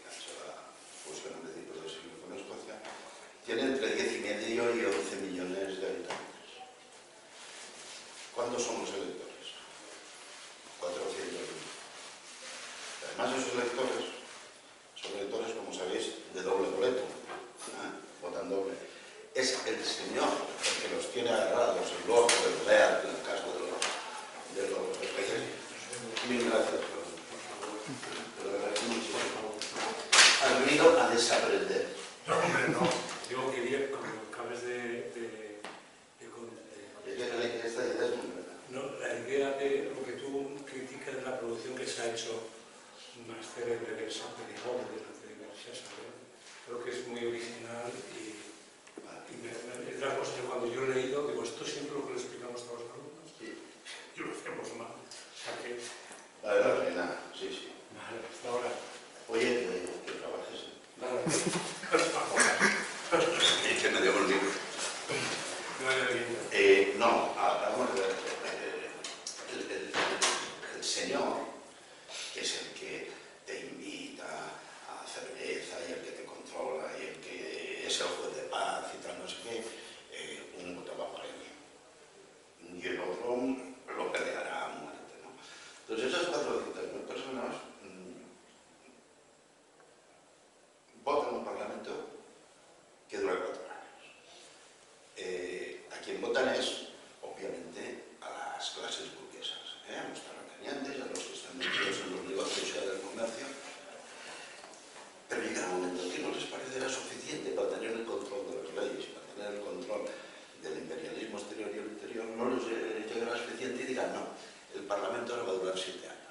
aprendido a desaprender. No, hombre, no. Digo que bien, cuando acabes de... de, de, de, Es que esta idea es muy buena. no, la idea de lo que tú criticas de la producción que se ha hecho más célebre del San Benigón, de la Televersia, creo que es muy original y, y me, me, es las cosas que cuando yo he leído, digo, esto siempre lo que le explicamos a los alumnos, Sí. y lo hacemos mal. O sea que... Vale la pena, sí, sí. Vale, hasta ahora. Oye, que, que trabajes. Vale. Es que me debo el libro. No hay alguien. Eh, no, vamos a ver. El, el, el, el señor, que es el que te invita a cerveza y el que te controla y el que es el juez de paz y tal, no sé qué, eh, uno trabaja ahí. Y el otro lo peleará a muerte, ¿no? Entonces esas cuatrocientas mil personas mmm, votan un parlamento que dura cuatro años. Eh, a quien votan es, obviamente, a las clases burguesas, ¿eh? A los terratenientes, a los que están metidos en los negocios y del comercio. Pero llega un momento que no les parecerá suficiente para tener el control de las leyes, para tener el control del imperialismo exterior y el interior, no les llegará suficiente y dirán, no, el parlamento ahora va a durar siete años.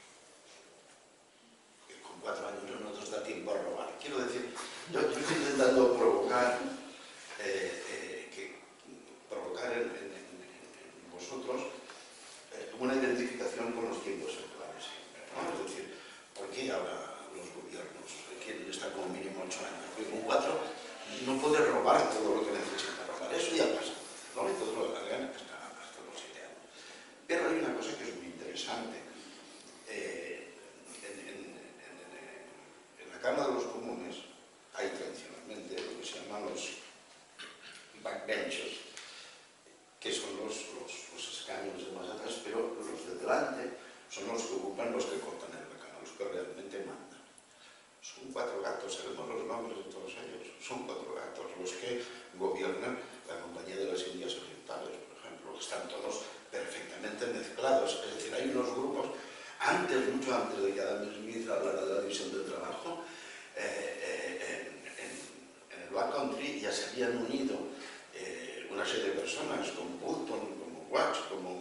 Que con cuatro años no nos da tiempo a robar. Quiero decir, yo, yo estoy intentando provocar, eh, eh, que, provocar en, en, en vosotros eh, una identificación con los tiempos actuales siempre, ¿no? Es decir, ¿por qué ahora los gobiernos quieren estar como mínimo ocho años? Porque con cuatro no puede robar todo lo que necesita robar. Eso ya pasa, ¿no? Y todo lo alargan hasta, hasta los siete años. Pero hay una cosa que es muy interesante. Eh, en, en, en, en la Cámara de los Comunes hay tradicionalmente lo que se llaman los backbenchers, que son los, los, los escaños de más atrás, pero los de delante son los que ocupan los que cortan el bacano, los que realmente mandan. Son cuatro gatos, sabemos los nombres de todos ellos, son cuatro gatos los que gobiernan la Compañía de las Indias Orientales, por ejemplo, que están todos perfectamente mezclados, es decir, hay unos grupos, antes, mucho antes de que Adam Smith hablara de la división del trabajo, eh, eh, en, en, en el Black Country ya se habían unido eh, una serie de personas, como Bolton, como Watts, como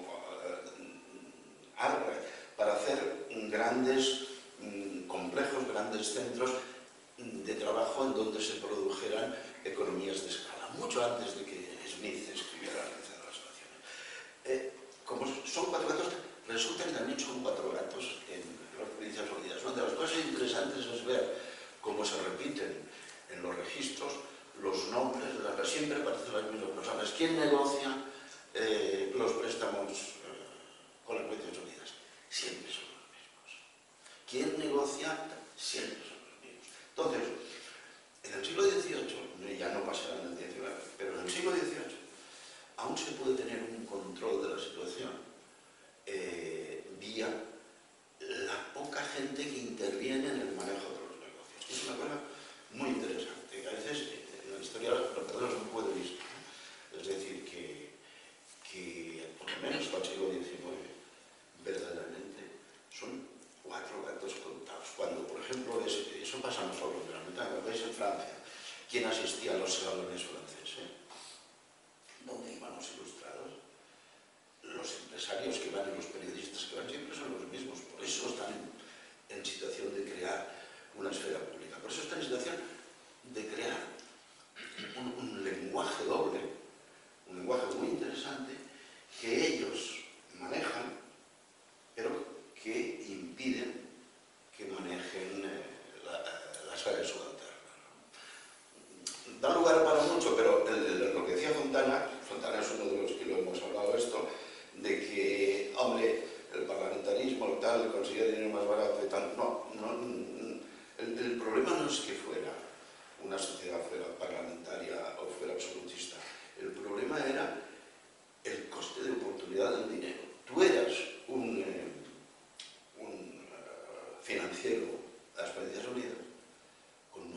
uh, Albright, para hacer grandes mm, complejos, grandes centros de trabajo en donde se produjeran economías de escala, mucho antes de que Smith escribiera la Riqueza de las Naciones. Eh, como son cuatro gatos, resulta que también son cuatro gatos en las Provincias Unidas. Una de las cosas interesantes es ver cómo se repiten en los registros los nombres de las... Siempre aparecen las mismas personas. ¿Quién negocia eh, los préstamos eh, con las Provincias Unidas? Siempre son los mismos. ¿Quién negocia? Siempre son los mismos. Entonces, en el siglo dieciocho, ya no pasará en el diecinueve, pero en el siglo dieciocho aún se puede tener un control de la situación eh, vía la poca gente que interviene en el manejo de los negocios. Es una cosa muy interesante, que a veces en la historia de los emprendedores no puede visto. Es decir, que, que por lo menos para el siglo diecinueve, verdaderamente, son cuatro gatos contados. Cuando, por ejemplo, es, eso pasa no solo en Gran Bretaña, veis en Francia, ¿quién asistía a los salones franceses? ¿Dónde iban los ilustrados? Los empresarios que van y los periodistas que van siempre son los mismos. Por eso están en, en situación de crear una esfera pública. Por eso están en situación de crear un, un lenguaje doble, un lenguaje muy interesante que ellos manejan, pero que impiden que manejen eh, la, la esfera subalterna, ¿no? Da lugar para mucho, pero el, el, lo que decía Fontana, Fontana es uno de los que lo hemos hablado esto, de que, hombre, el parlamentarismo y tal, conseguía dinero más barato y tal. No, no el, el problema no es que fuera una sociedad fuera parlamentaria o fuera absolutista. El problema era el coste de oportunidad del dinero. Tú eras un, eh, un uh, financiero de las Provincias Unidas con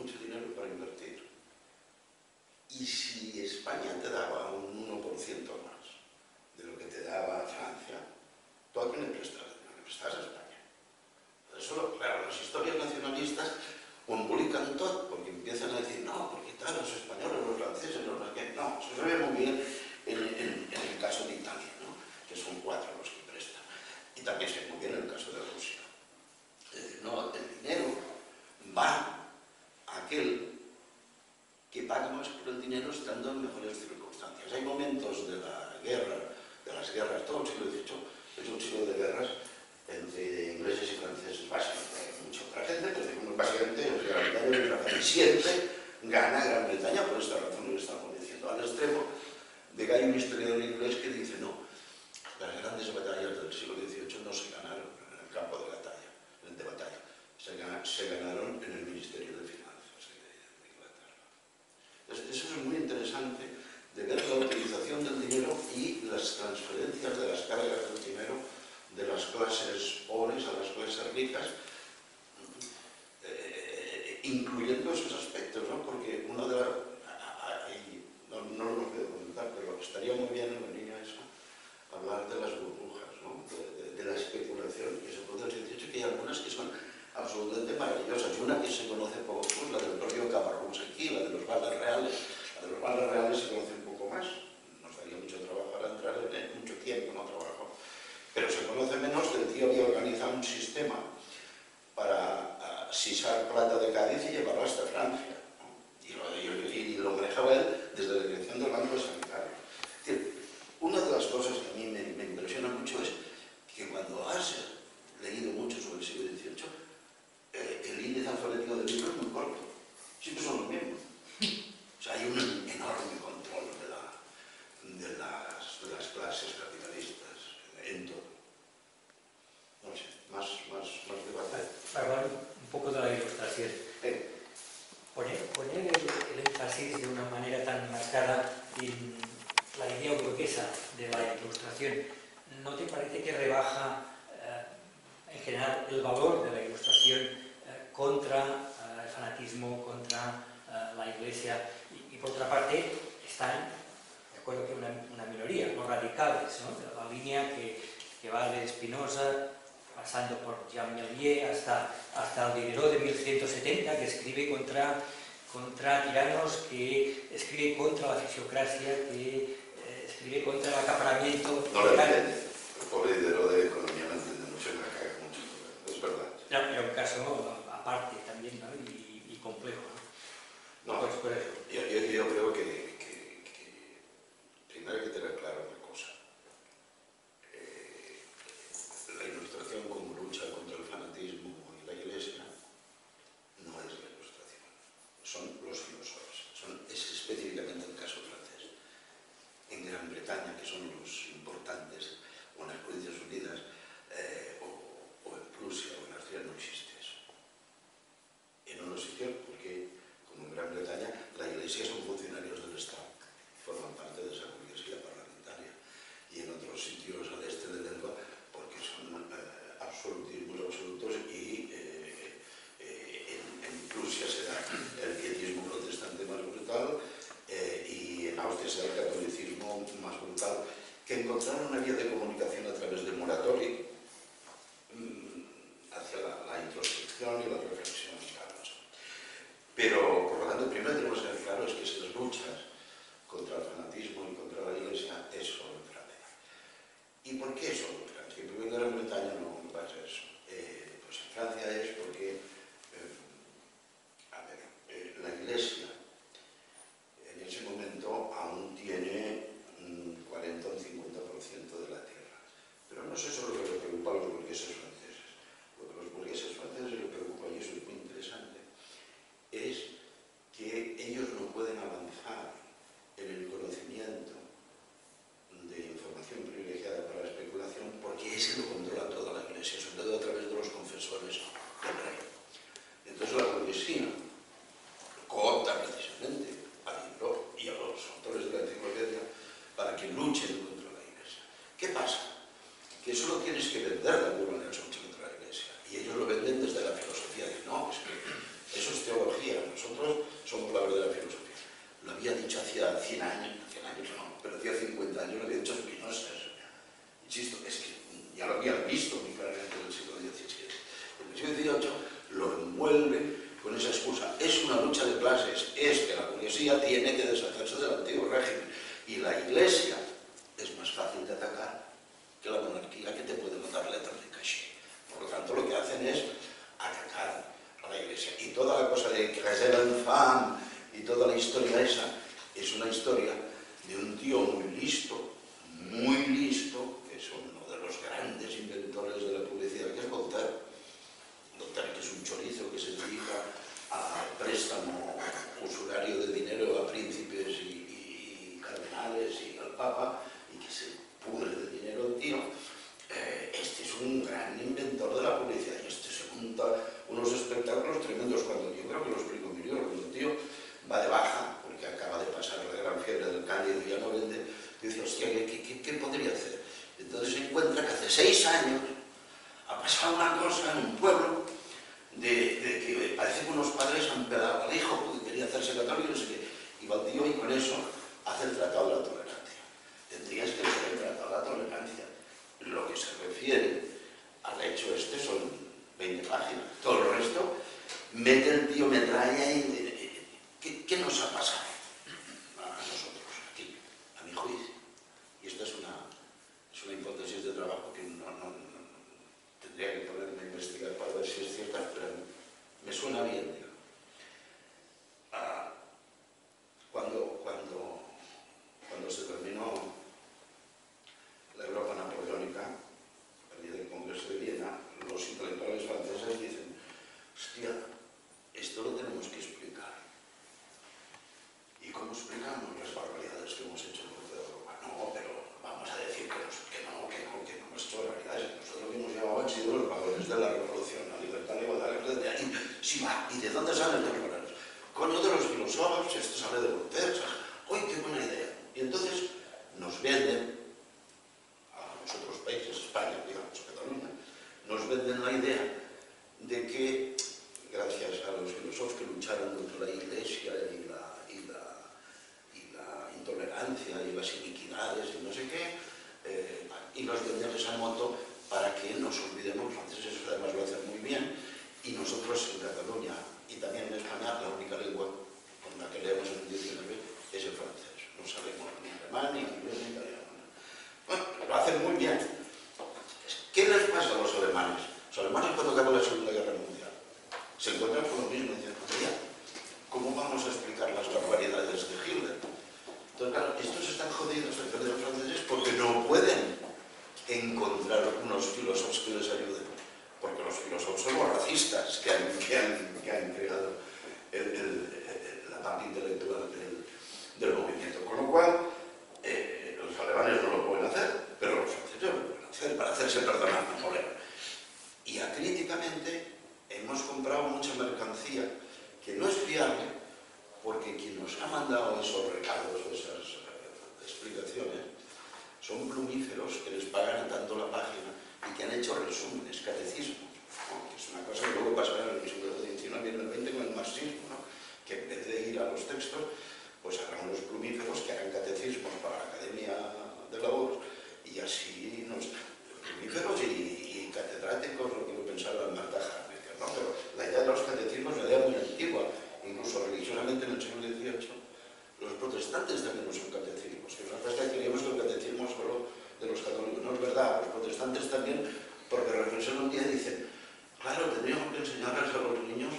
dinero estando en mejores circunstancias. Hay momentos de la guerra, de las guerras, todo el siglo dieciocho es un siglo de guerras entre ingleses y franceses, básicamente. Hay mucha otra gente, pero digamos, básicamente Gran Bretaña y Gran Bretaña. Siempre gana Gran Bretaña, por esta razón lo estamos diciendo, al extremo de que hay un historiador inglés que dice no, las grandes batallas del siglo dieciocho no se ganaron en el campo de batalla, de batalla. Se, gana, se ganaron en el Ministerio de Finanzas de Inglaterra. Entonces, eso es muy interesante de ver la utilización del dinero y las transferencias de las cargas del dinero de las clases pobres a las clases ricas, eh, incluyendo esos aspectos, ¿no? Porque una de las... No, no lo puedo comentar, pero estaría muy bien en la línea esa hablar de las burbujas, ¿no? de, de, de la especulación que se produce en el dieciocho, que hay algunas que son absolutamente maravillosas. Y una que se conoce poco, pues la del propio Camarrús aquí, la de los vales reales. La de los vales reales se conoce un poco más. Nos daría mucho trabajo para entrar en él, mucho tiempo no trabajo. Pero se conoce menos que el tío había organizado un sistema para uh, sisar plata de Cádiz y llevarla hasta Francia, ¿no? Y, lo, y, y lo manejaba él desde la dirección del Banco Sanitario. Es decir, una de las cosas que a mí me, me impresiona mucho es que cuando has leído mucho sobre el siglo dieciocho, eh, el índice alfabético del libro es muy corto. Siempre son los mismos. O sea, hay un enorme control de, la, de, las, de las clases capitalistas en todo. No sé, más, más, más debate. Para hablar un poco de la ilustración. Eh. Poner, poner el, el énfasis de una manera tan marcada en la idea burguesa de la ilustración, ¿no te parece que rebaja eh, en general el valor de la ilustración eh, contra eh, el fanatismo, contra eh, la Iglesia? Y, y por otra parte están, de acuerdo que una, una minoría, los radicales, ¿no? De la línea que, que va de Spinoza, pasando por Jean Mellier hasta, hasta el Diderot de mil ciento setenta, que escribe contra, contra tiranos, que escribe contra la fisiocracia, que eh, escribe contra el acaparamiento. No lo entiende. El pobre Diderot de economía no entiende mucho y me caga mucho. Es verdad. Era, era un caso aparte también, ¿no? y, y complejo, ¿no? No, pues por eso. Yo, yo, yo creo que, que, que primero hay que tener claro una cosa. Eh, la ilustración como lucha contra el fanatismo y la Iglesia no es la ilustración, son los filósofos, son, es específicamente el caso francés. En Gran Bretaña, que son los importantes, o en las Provincias Unidas, eh, o, o en Prusia o en Austria, no existe eso. En unos sitios, porque como en Gran Bretaña, la Iglesia son funcionarios del Estado, forman parte de esa burguesía parlamentaria, y en otros sitios al este de Lengua, porque son eh, absolutismos absolutos, y eh, eh, en, en Prusia será el pietismo protestante más brutal, eh, y en Austria será el catolicismo más brutal, que encontraron una vía de comunicación a través del moratorio mmm, hacia la, la introspección y la reflexión. Pero, por lo tanto, primero tenemos que ser claros que esas luchas contra el fanatismo y contra la Iglesia es solo en Francia. ¿Y por qué solo en Francia? Porque en Gran Bretaña no pasa eso. Eh, pues en Francia es porque, eh, a ver, eh, la Iglesia en ese momento aún tiene un cuarenta o un cincuenta por ciento de la tierra. Pero no es eso lo que le preocupa a los burgueses franceses. Lo que a los burgueses franceses les preocupa, y eso es muy interesante, es que ellos no pueden avanzar en el conocimiento de información privilegiada para la especulación porque ese lo controla toda la Iglesia, sobre todo a través de los confesores del rey. Entonces la burguesía coopta precisamente a Diderot y a los autores de la enciclopedia para que luchen contra la Iglesia. ¿Qué pasa? Que solo tienes que vender de alguna manera esa lucha contra la Iglesia, y ellos lo venden desde la filosofía, que no, es que eso es teología, nosotros somos la verdadera filosofía. Lo había dicho hacía cien años, cien años no, pero hacía cincuenta años lo había dicho Spinoza. Insisto, es que ya lo habían visto muy claramente en el siglo diecisiete. En el siglo dieciocho lo envuelve con esa excusa. Es una lucha de clases, es que la burguesía tiene que deshacerse del antiguo régimen. Y la Iglesia es más fácil de atacar que la monarquía, que te puede notar letras de caché. Por lo tanto, lo que hacen es atacar a la Iglesia. Y toda la cosa de que es el infam y toda la historia esa, Es una historia de un tío muy listo, muy listo, que es uno de los grandes inventores de la publicidad, que es Voltaire. Voltaire, que es un chorizo que se dedica al préstamo usurario de dinero a príncipes y, y cardenales y al papa, y que se pudre de dinero el tío. Eh, este es un gran inventor de la publicidad, y este se monta unos espectáculos tremendos. Cuando yo creo que lo explico en mi libro, cuando el tío va de baja, porque acaba de pasar la gran fiebre del Cándido y ya no vende, dice, hostia, ¿qué, qué, qué podría hacer? Entonces se encuentra que hace seis años ha pasado una cosa en un pueblo de, de que parece que unos padres han pedado al hijo porque quería hacerse católico y no sé qué, y va el tío y con eso hace el tratado de la tolerancia. Tendrías que hacer el tratado de la tolerancia. Lo que se refiere al hecho este son veinte páginas. Todo el resto mete el tío metralla y... ¿Qué, qué nos ha pasado a nosotros aquí, a mi juicio? Y esta es una, es una hipótesis de trabajo que no, no, no tendría que ponerme a investigar para ver si es cierta, pero me suena bien, digo. Ah, cuando, cuando, cuando se terminó la Europa napoleónica, a partir del Congreso de Viena, los intelectuales franceses dicen, hostia, esto lo tenemos que explicar. ¿Y cómo explicamos las barbaridades que hemos hecho en toda Europa? No, pero vamos a decir que, nos, que no, que no, que no hemos hecho barbaridades. Nosotros lo que hemos llevado han sido los valores de la revolución, la libertad, la igualdad, la libertad. Y, sí, va, ¿y de dónde salen los valores? Coño, de los filósofos, esto sale de Voltaire. ¡Uy, qué buena idea! Y entonces nos venden, a los otros países, España, digamos, Cataluña, nos venden la idea de que, gracias a los filósofos que lucharon contra la Iglesia y la, y la, y la intolerancia y las iniquidades y no sé qué, eh, y nos venden esa moto para que nos olvidemos, los franceses además lo hacen muy bien, y nosotros en Cataluña y también en España la única lengua con la que leemos en el diecinueve es el francés. No sabemos ni alemán, ni inglés, ni italiano. Bueno, lo hacen muy bien. ¿Qué les pasa a los alemanes? Los alemanes cuando acabó la Segunda Guerra Mundial se encuentran con lo mismo y dicen, oye, ¿cómo vamos a explicar las barbaridades de Hitler? Entonces, claro, estos están jodidos frente a los franceses porque no pueden encontrar unos filósofos que les ayuden, porque los filósofos son los racistas que han, que han, que han creado el, el, el, la parte intelectual del, del movimiento. Con lo cual, eh, los alemanes no lo pueden hacer, pero los franceses lo pueden hacer para hacerse perdonar a Napoleón. Y acríticamente hemos comprado mucha mercancía que no es fiable, porque quien nos ha mandado esos recados, esas uh, explicaciones, son plumíferos que les pagan tanto la página y que han hecho resúmenes, catecismos, ¿no? Que es una cosa que luego pasará en el siglo diecinueve y en el veinte con el marxismo, ¿no? Que en vez de ir a los textos, pues harán los plumíferos que harán catecismos para la Academia de la Voz, y así nos... plumíferos y, y catedráticos, lo quiero pensar en Marta Harnecker, ¿no? Pero la idea de los catecismos es una idea muy antigua, incluso religiosamente en el siglo dieciocho. Los protestantes también usan catecismos, que nosotros creíamos que el catecismo es solo de los católicos. No es verdad, los protestantes también, porque reflexionan un día y dicen, claro, tendríamos que enseñarles a los niños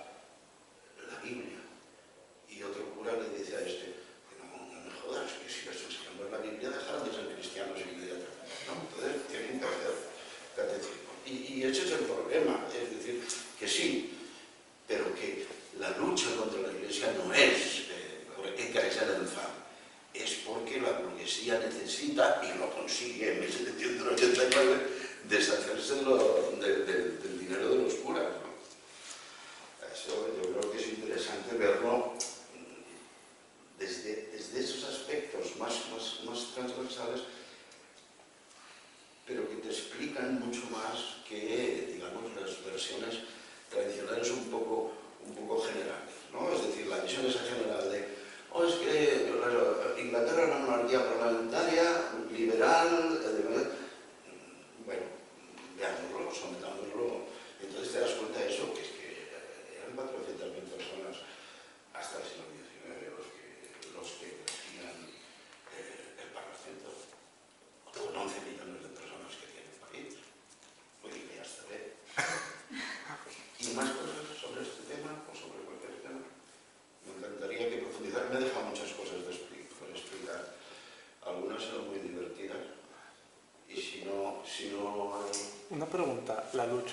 la Biblia. Y otro cura le dice a este, no, no me jodas, que si les enseñamos la Biblia dejarán de ser cristianos inmediatamente, ¿no? Entonces tienen que hacer catecismo. Y, y ese es el problema, es decir, que sí, pero que la lucha contra la Iglesia no es eh, porque sea el infame, es porque la burguesía necesita, y lo consigue en mil setecientos ochenta y nueve, deshacerse de lo, de, de, del dinero de los curas, ¿no? Eso yo creo que es interesante verlo desde, desde esos aspectos más, más, más transversales, pero que te explican mucho más que, digamos, las versiones tradicionales un poco, un poco generales, ¿no? Es decir, la visión esa general de, oh, es que Inglaterra es una monarquía parlamentaria, liberal, eh, bueno, veámoslo, sometámoslo, entonces te das cuenta de eso, que es que eran cuatrocientas mil personas hasta el siglo diecinueve los que, los que elegían eh, el Parlamento, con once millones de personas que tiene el país. Muy bien, ya está bien. ¿Y más cosas sobre este tema o sobre cualquier tema? Me encantaría que profundizar, me he dejado muchas cosas de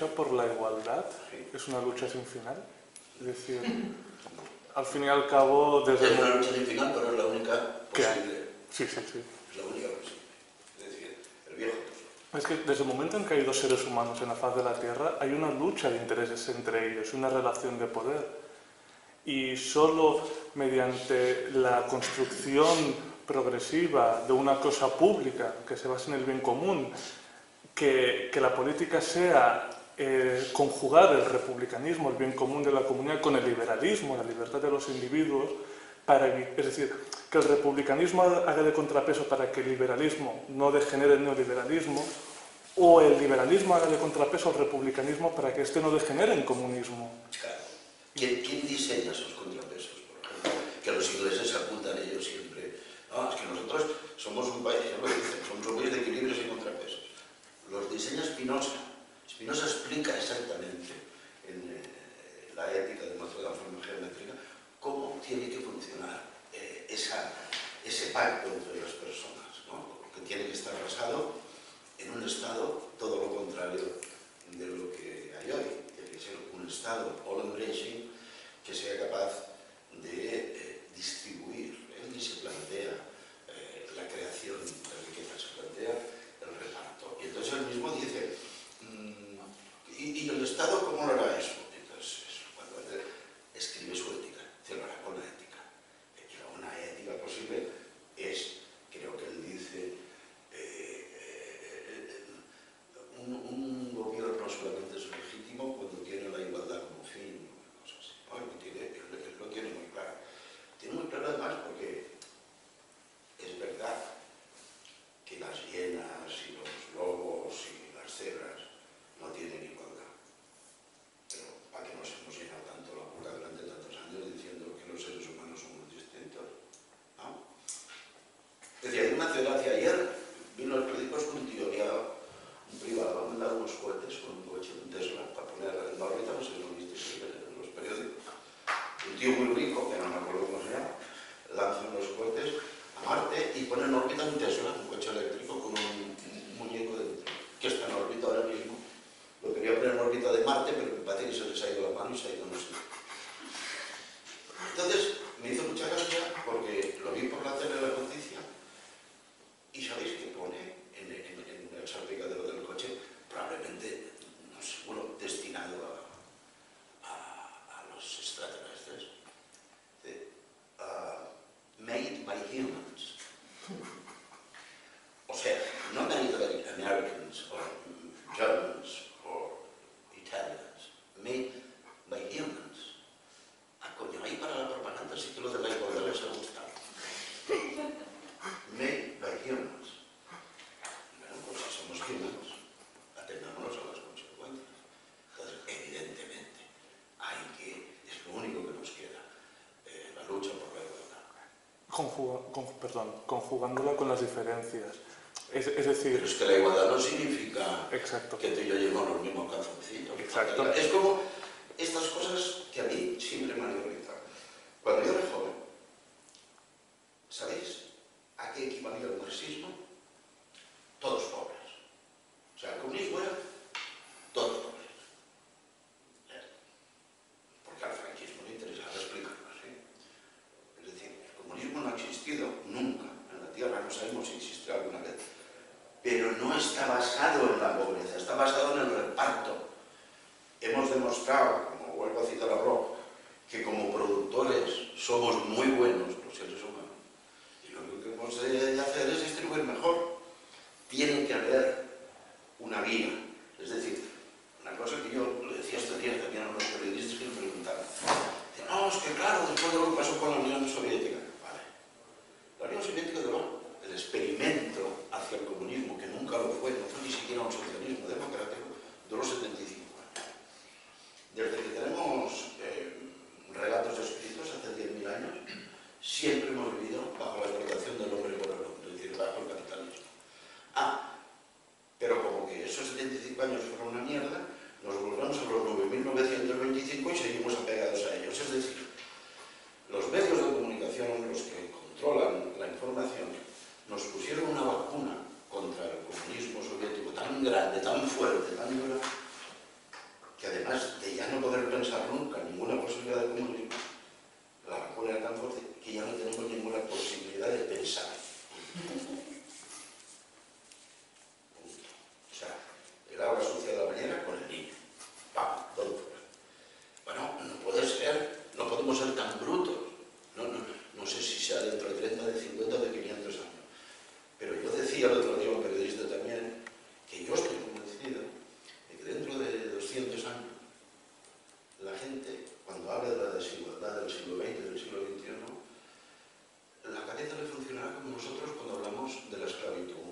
lucha por la igualdad es una lucha sin final. Es decir, al fin y al cabo... Desde es una lucha sin final, pero es la única posible. Sí, sí, sí. Es la única posible. Es decir, el viejo... Es que desde el momento en que hay dos seres humanos en la faz de la Tierra, hay una lucha de intereses entre ellos, una relación de poder. Y solo mediante la construcción progresiva de una cosa pública que se base en el bien común, que, que la política sea eh, conjugar el republicanismo, el bien común de la comunidad, con el liberalismo, la libertad de los individuos, para, es decir, que el republicanismo haga de contrapeso para que el liberalismo no degenere el neoliberalismo, o el liberalismo haga de contrapeso al republicanismo para que éste no degenere en comunismo. Claro. ¿Quién, ¿Quién diseña esos contrapesos, por ejemplo? Que los ingleses se apuntan ellos siempre. No, es que nosotros somos un país, ya lo dicen, somos un país de equilibrios y contrapesos. Los diseña Spinoza. Spinoza explica exactamente en eh, la ética de nuestra forma geométrica cómo tiene que funcionar eh, esa, ese pacto entre las personas, ¿no? Que tiene que estar basado en un estado todo lo contrario de lo que hay hoy. Tiene que ser un estado all-embracing que sea capaz de eh, distribuir. Él ni se plantea eh, la creación de riqueza, se plantea el reparto. Y entonces él mismo dice, mmm, ¿y, ¿y el Estado cómo lo hará eso? Entonces, cuando él escribe su ética, se lo hará con la ética. Y una ética posible es, creo que él dice, eh, eh, un, un gobierno solamente es legítimo cuando tiene la igualdad como fin, cosas así. ¿No? Él, tiene, él, él lo tiene muy claro. Tiene muy claro además porque es verdad que las hienas y los lobos y las cebras no tienen igualdad. Pero ¿para qué nos hemos llenado tanto la boca durante tantos años diciendo que los seres humanos somos distintos? ¿No? Decía, hay una ciudad que ayer vino los periódicos con un tío, había un privado, ha mandado unos cohetes con un coche, un Tesla, para poner en órbita, no sé si lo visteis en los periódicos. Un tío muy rico, que no me acuerdo cómo se llama, lanza unos cohetes a Marte y pone en órbita un Tesla, un coche eléctrico con un, un muñeco dentro, que está en órbita ahora mismo. Lo quería poner en órbita de Marte, pero me parece que se les ha ido la mano y se ha ido no sé. Entonces, me hizo mucha gracia porque lo vi por la tele de la noticia y ¿sabéis qué pone en, en, en el salpicadero del coche? Probablemente, no sé, bueno, destinado a, a, a los extraterrestres. De, uh, made by humans. O sea, no made by Americans or Germans or Italians. Made by humans. Ah, coño, ahí para la propaganda sí que lo de la igualdad les ha gustado. Made by humans. Bueno, pues si somos humans, atendámonos a las consecuencias. Entonces, evidentemente, hay que, es lo único que nos queda, eh, la lucha por la igualdad. Conjuga, con, perdón, conjugándola con las diferencias. Es, es decir... Pero es que la igualdad no significa exacto. que tú y yo llevamos los mismos calzoncillos. Exacto. Es como estas cosas que a mí siempre me han irritado. Cuando yo era joven, ¿sabéis a qué equivalía el marxismo? Todos pobres. O sea, el comunismo era todos pobres. Porque al franquismo le interesaba explicarlo así. Es decir, el comunismo no ha existido nunca en la Tierra, no sabemos si existió alguna vez. Pero no está basado en la pobreza, está basado en el reparto. Hemos demostrado, como vuelvo a citar a Bloch, que como productores somos muy buenos los seres humanos. Y lo único que hemos de hacer es distribuir mejor. Tiene que haber una vía. Es decir, una cosa que yo le decía estos días también a unos periodistas que me preguntaban. No, es que claro, después de lo que pasó con la Unión Soviética. Vale. La Unión Soviética duró el experimento hacia el comunismo, que nunca lo fue, no fue ni siquiera un socialismo democrático, duró setenta y cinco años. Desde que tenemos eh, relatos escritos hace diez mil años, siempre hemos vivido bajo la explotación del hombre por el hombre, es decir, bajo el capitalismo. Ah, pero como que esos setenta y cinco años fueron una mierda, nos volvemos a los nueve mil novecientos veinticinco y seguimos apegados a ellos. Es decir, los medios de comunicación, los que controlan la información, nos pusieron una vacuna contra el comunismo soviético tan grande, tan fuerte, tan dura, tan brutos. No, no, no sé si sea dentro de treinta, de cincuenta o de quinientos años. Pero yo decía el otro día a un periodista también que yo estoy convencido de que dentro de doscientos años la gente, cuando habla de la desigualdad del siglo veinte, del siglo veintiuno, la cabeza le funcionará como nosotros cuando hablamos de la esclavitud.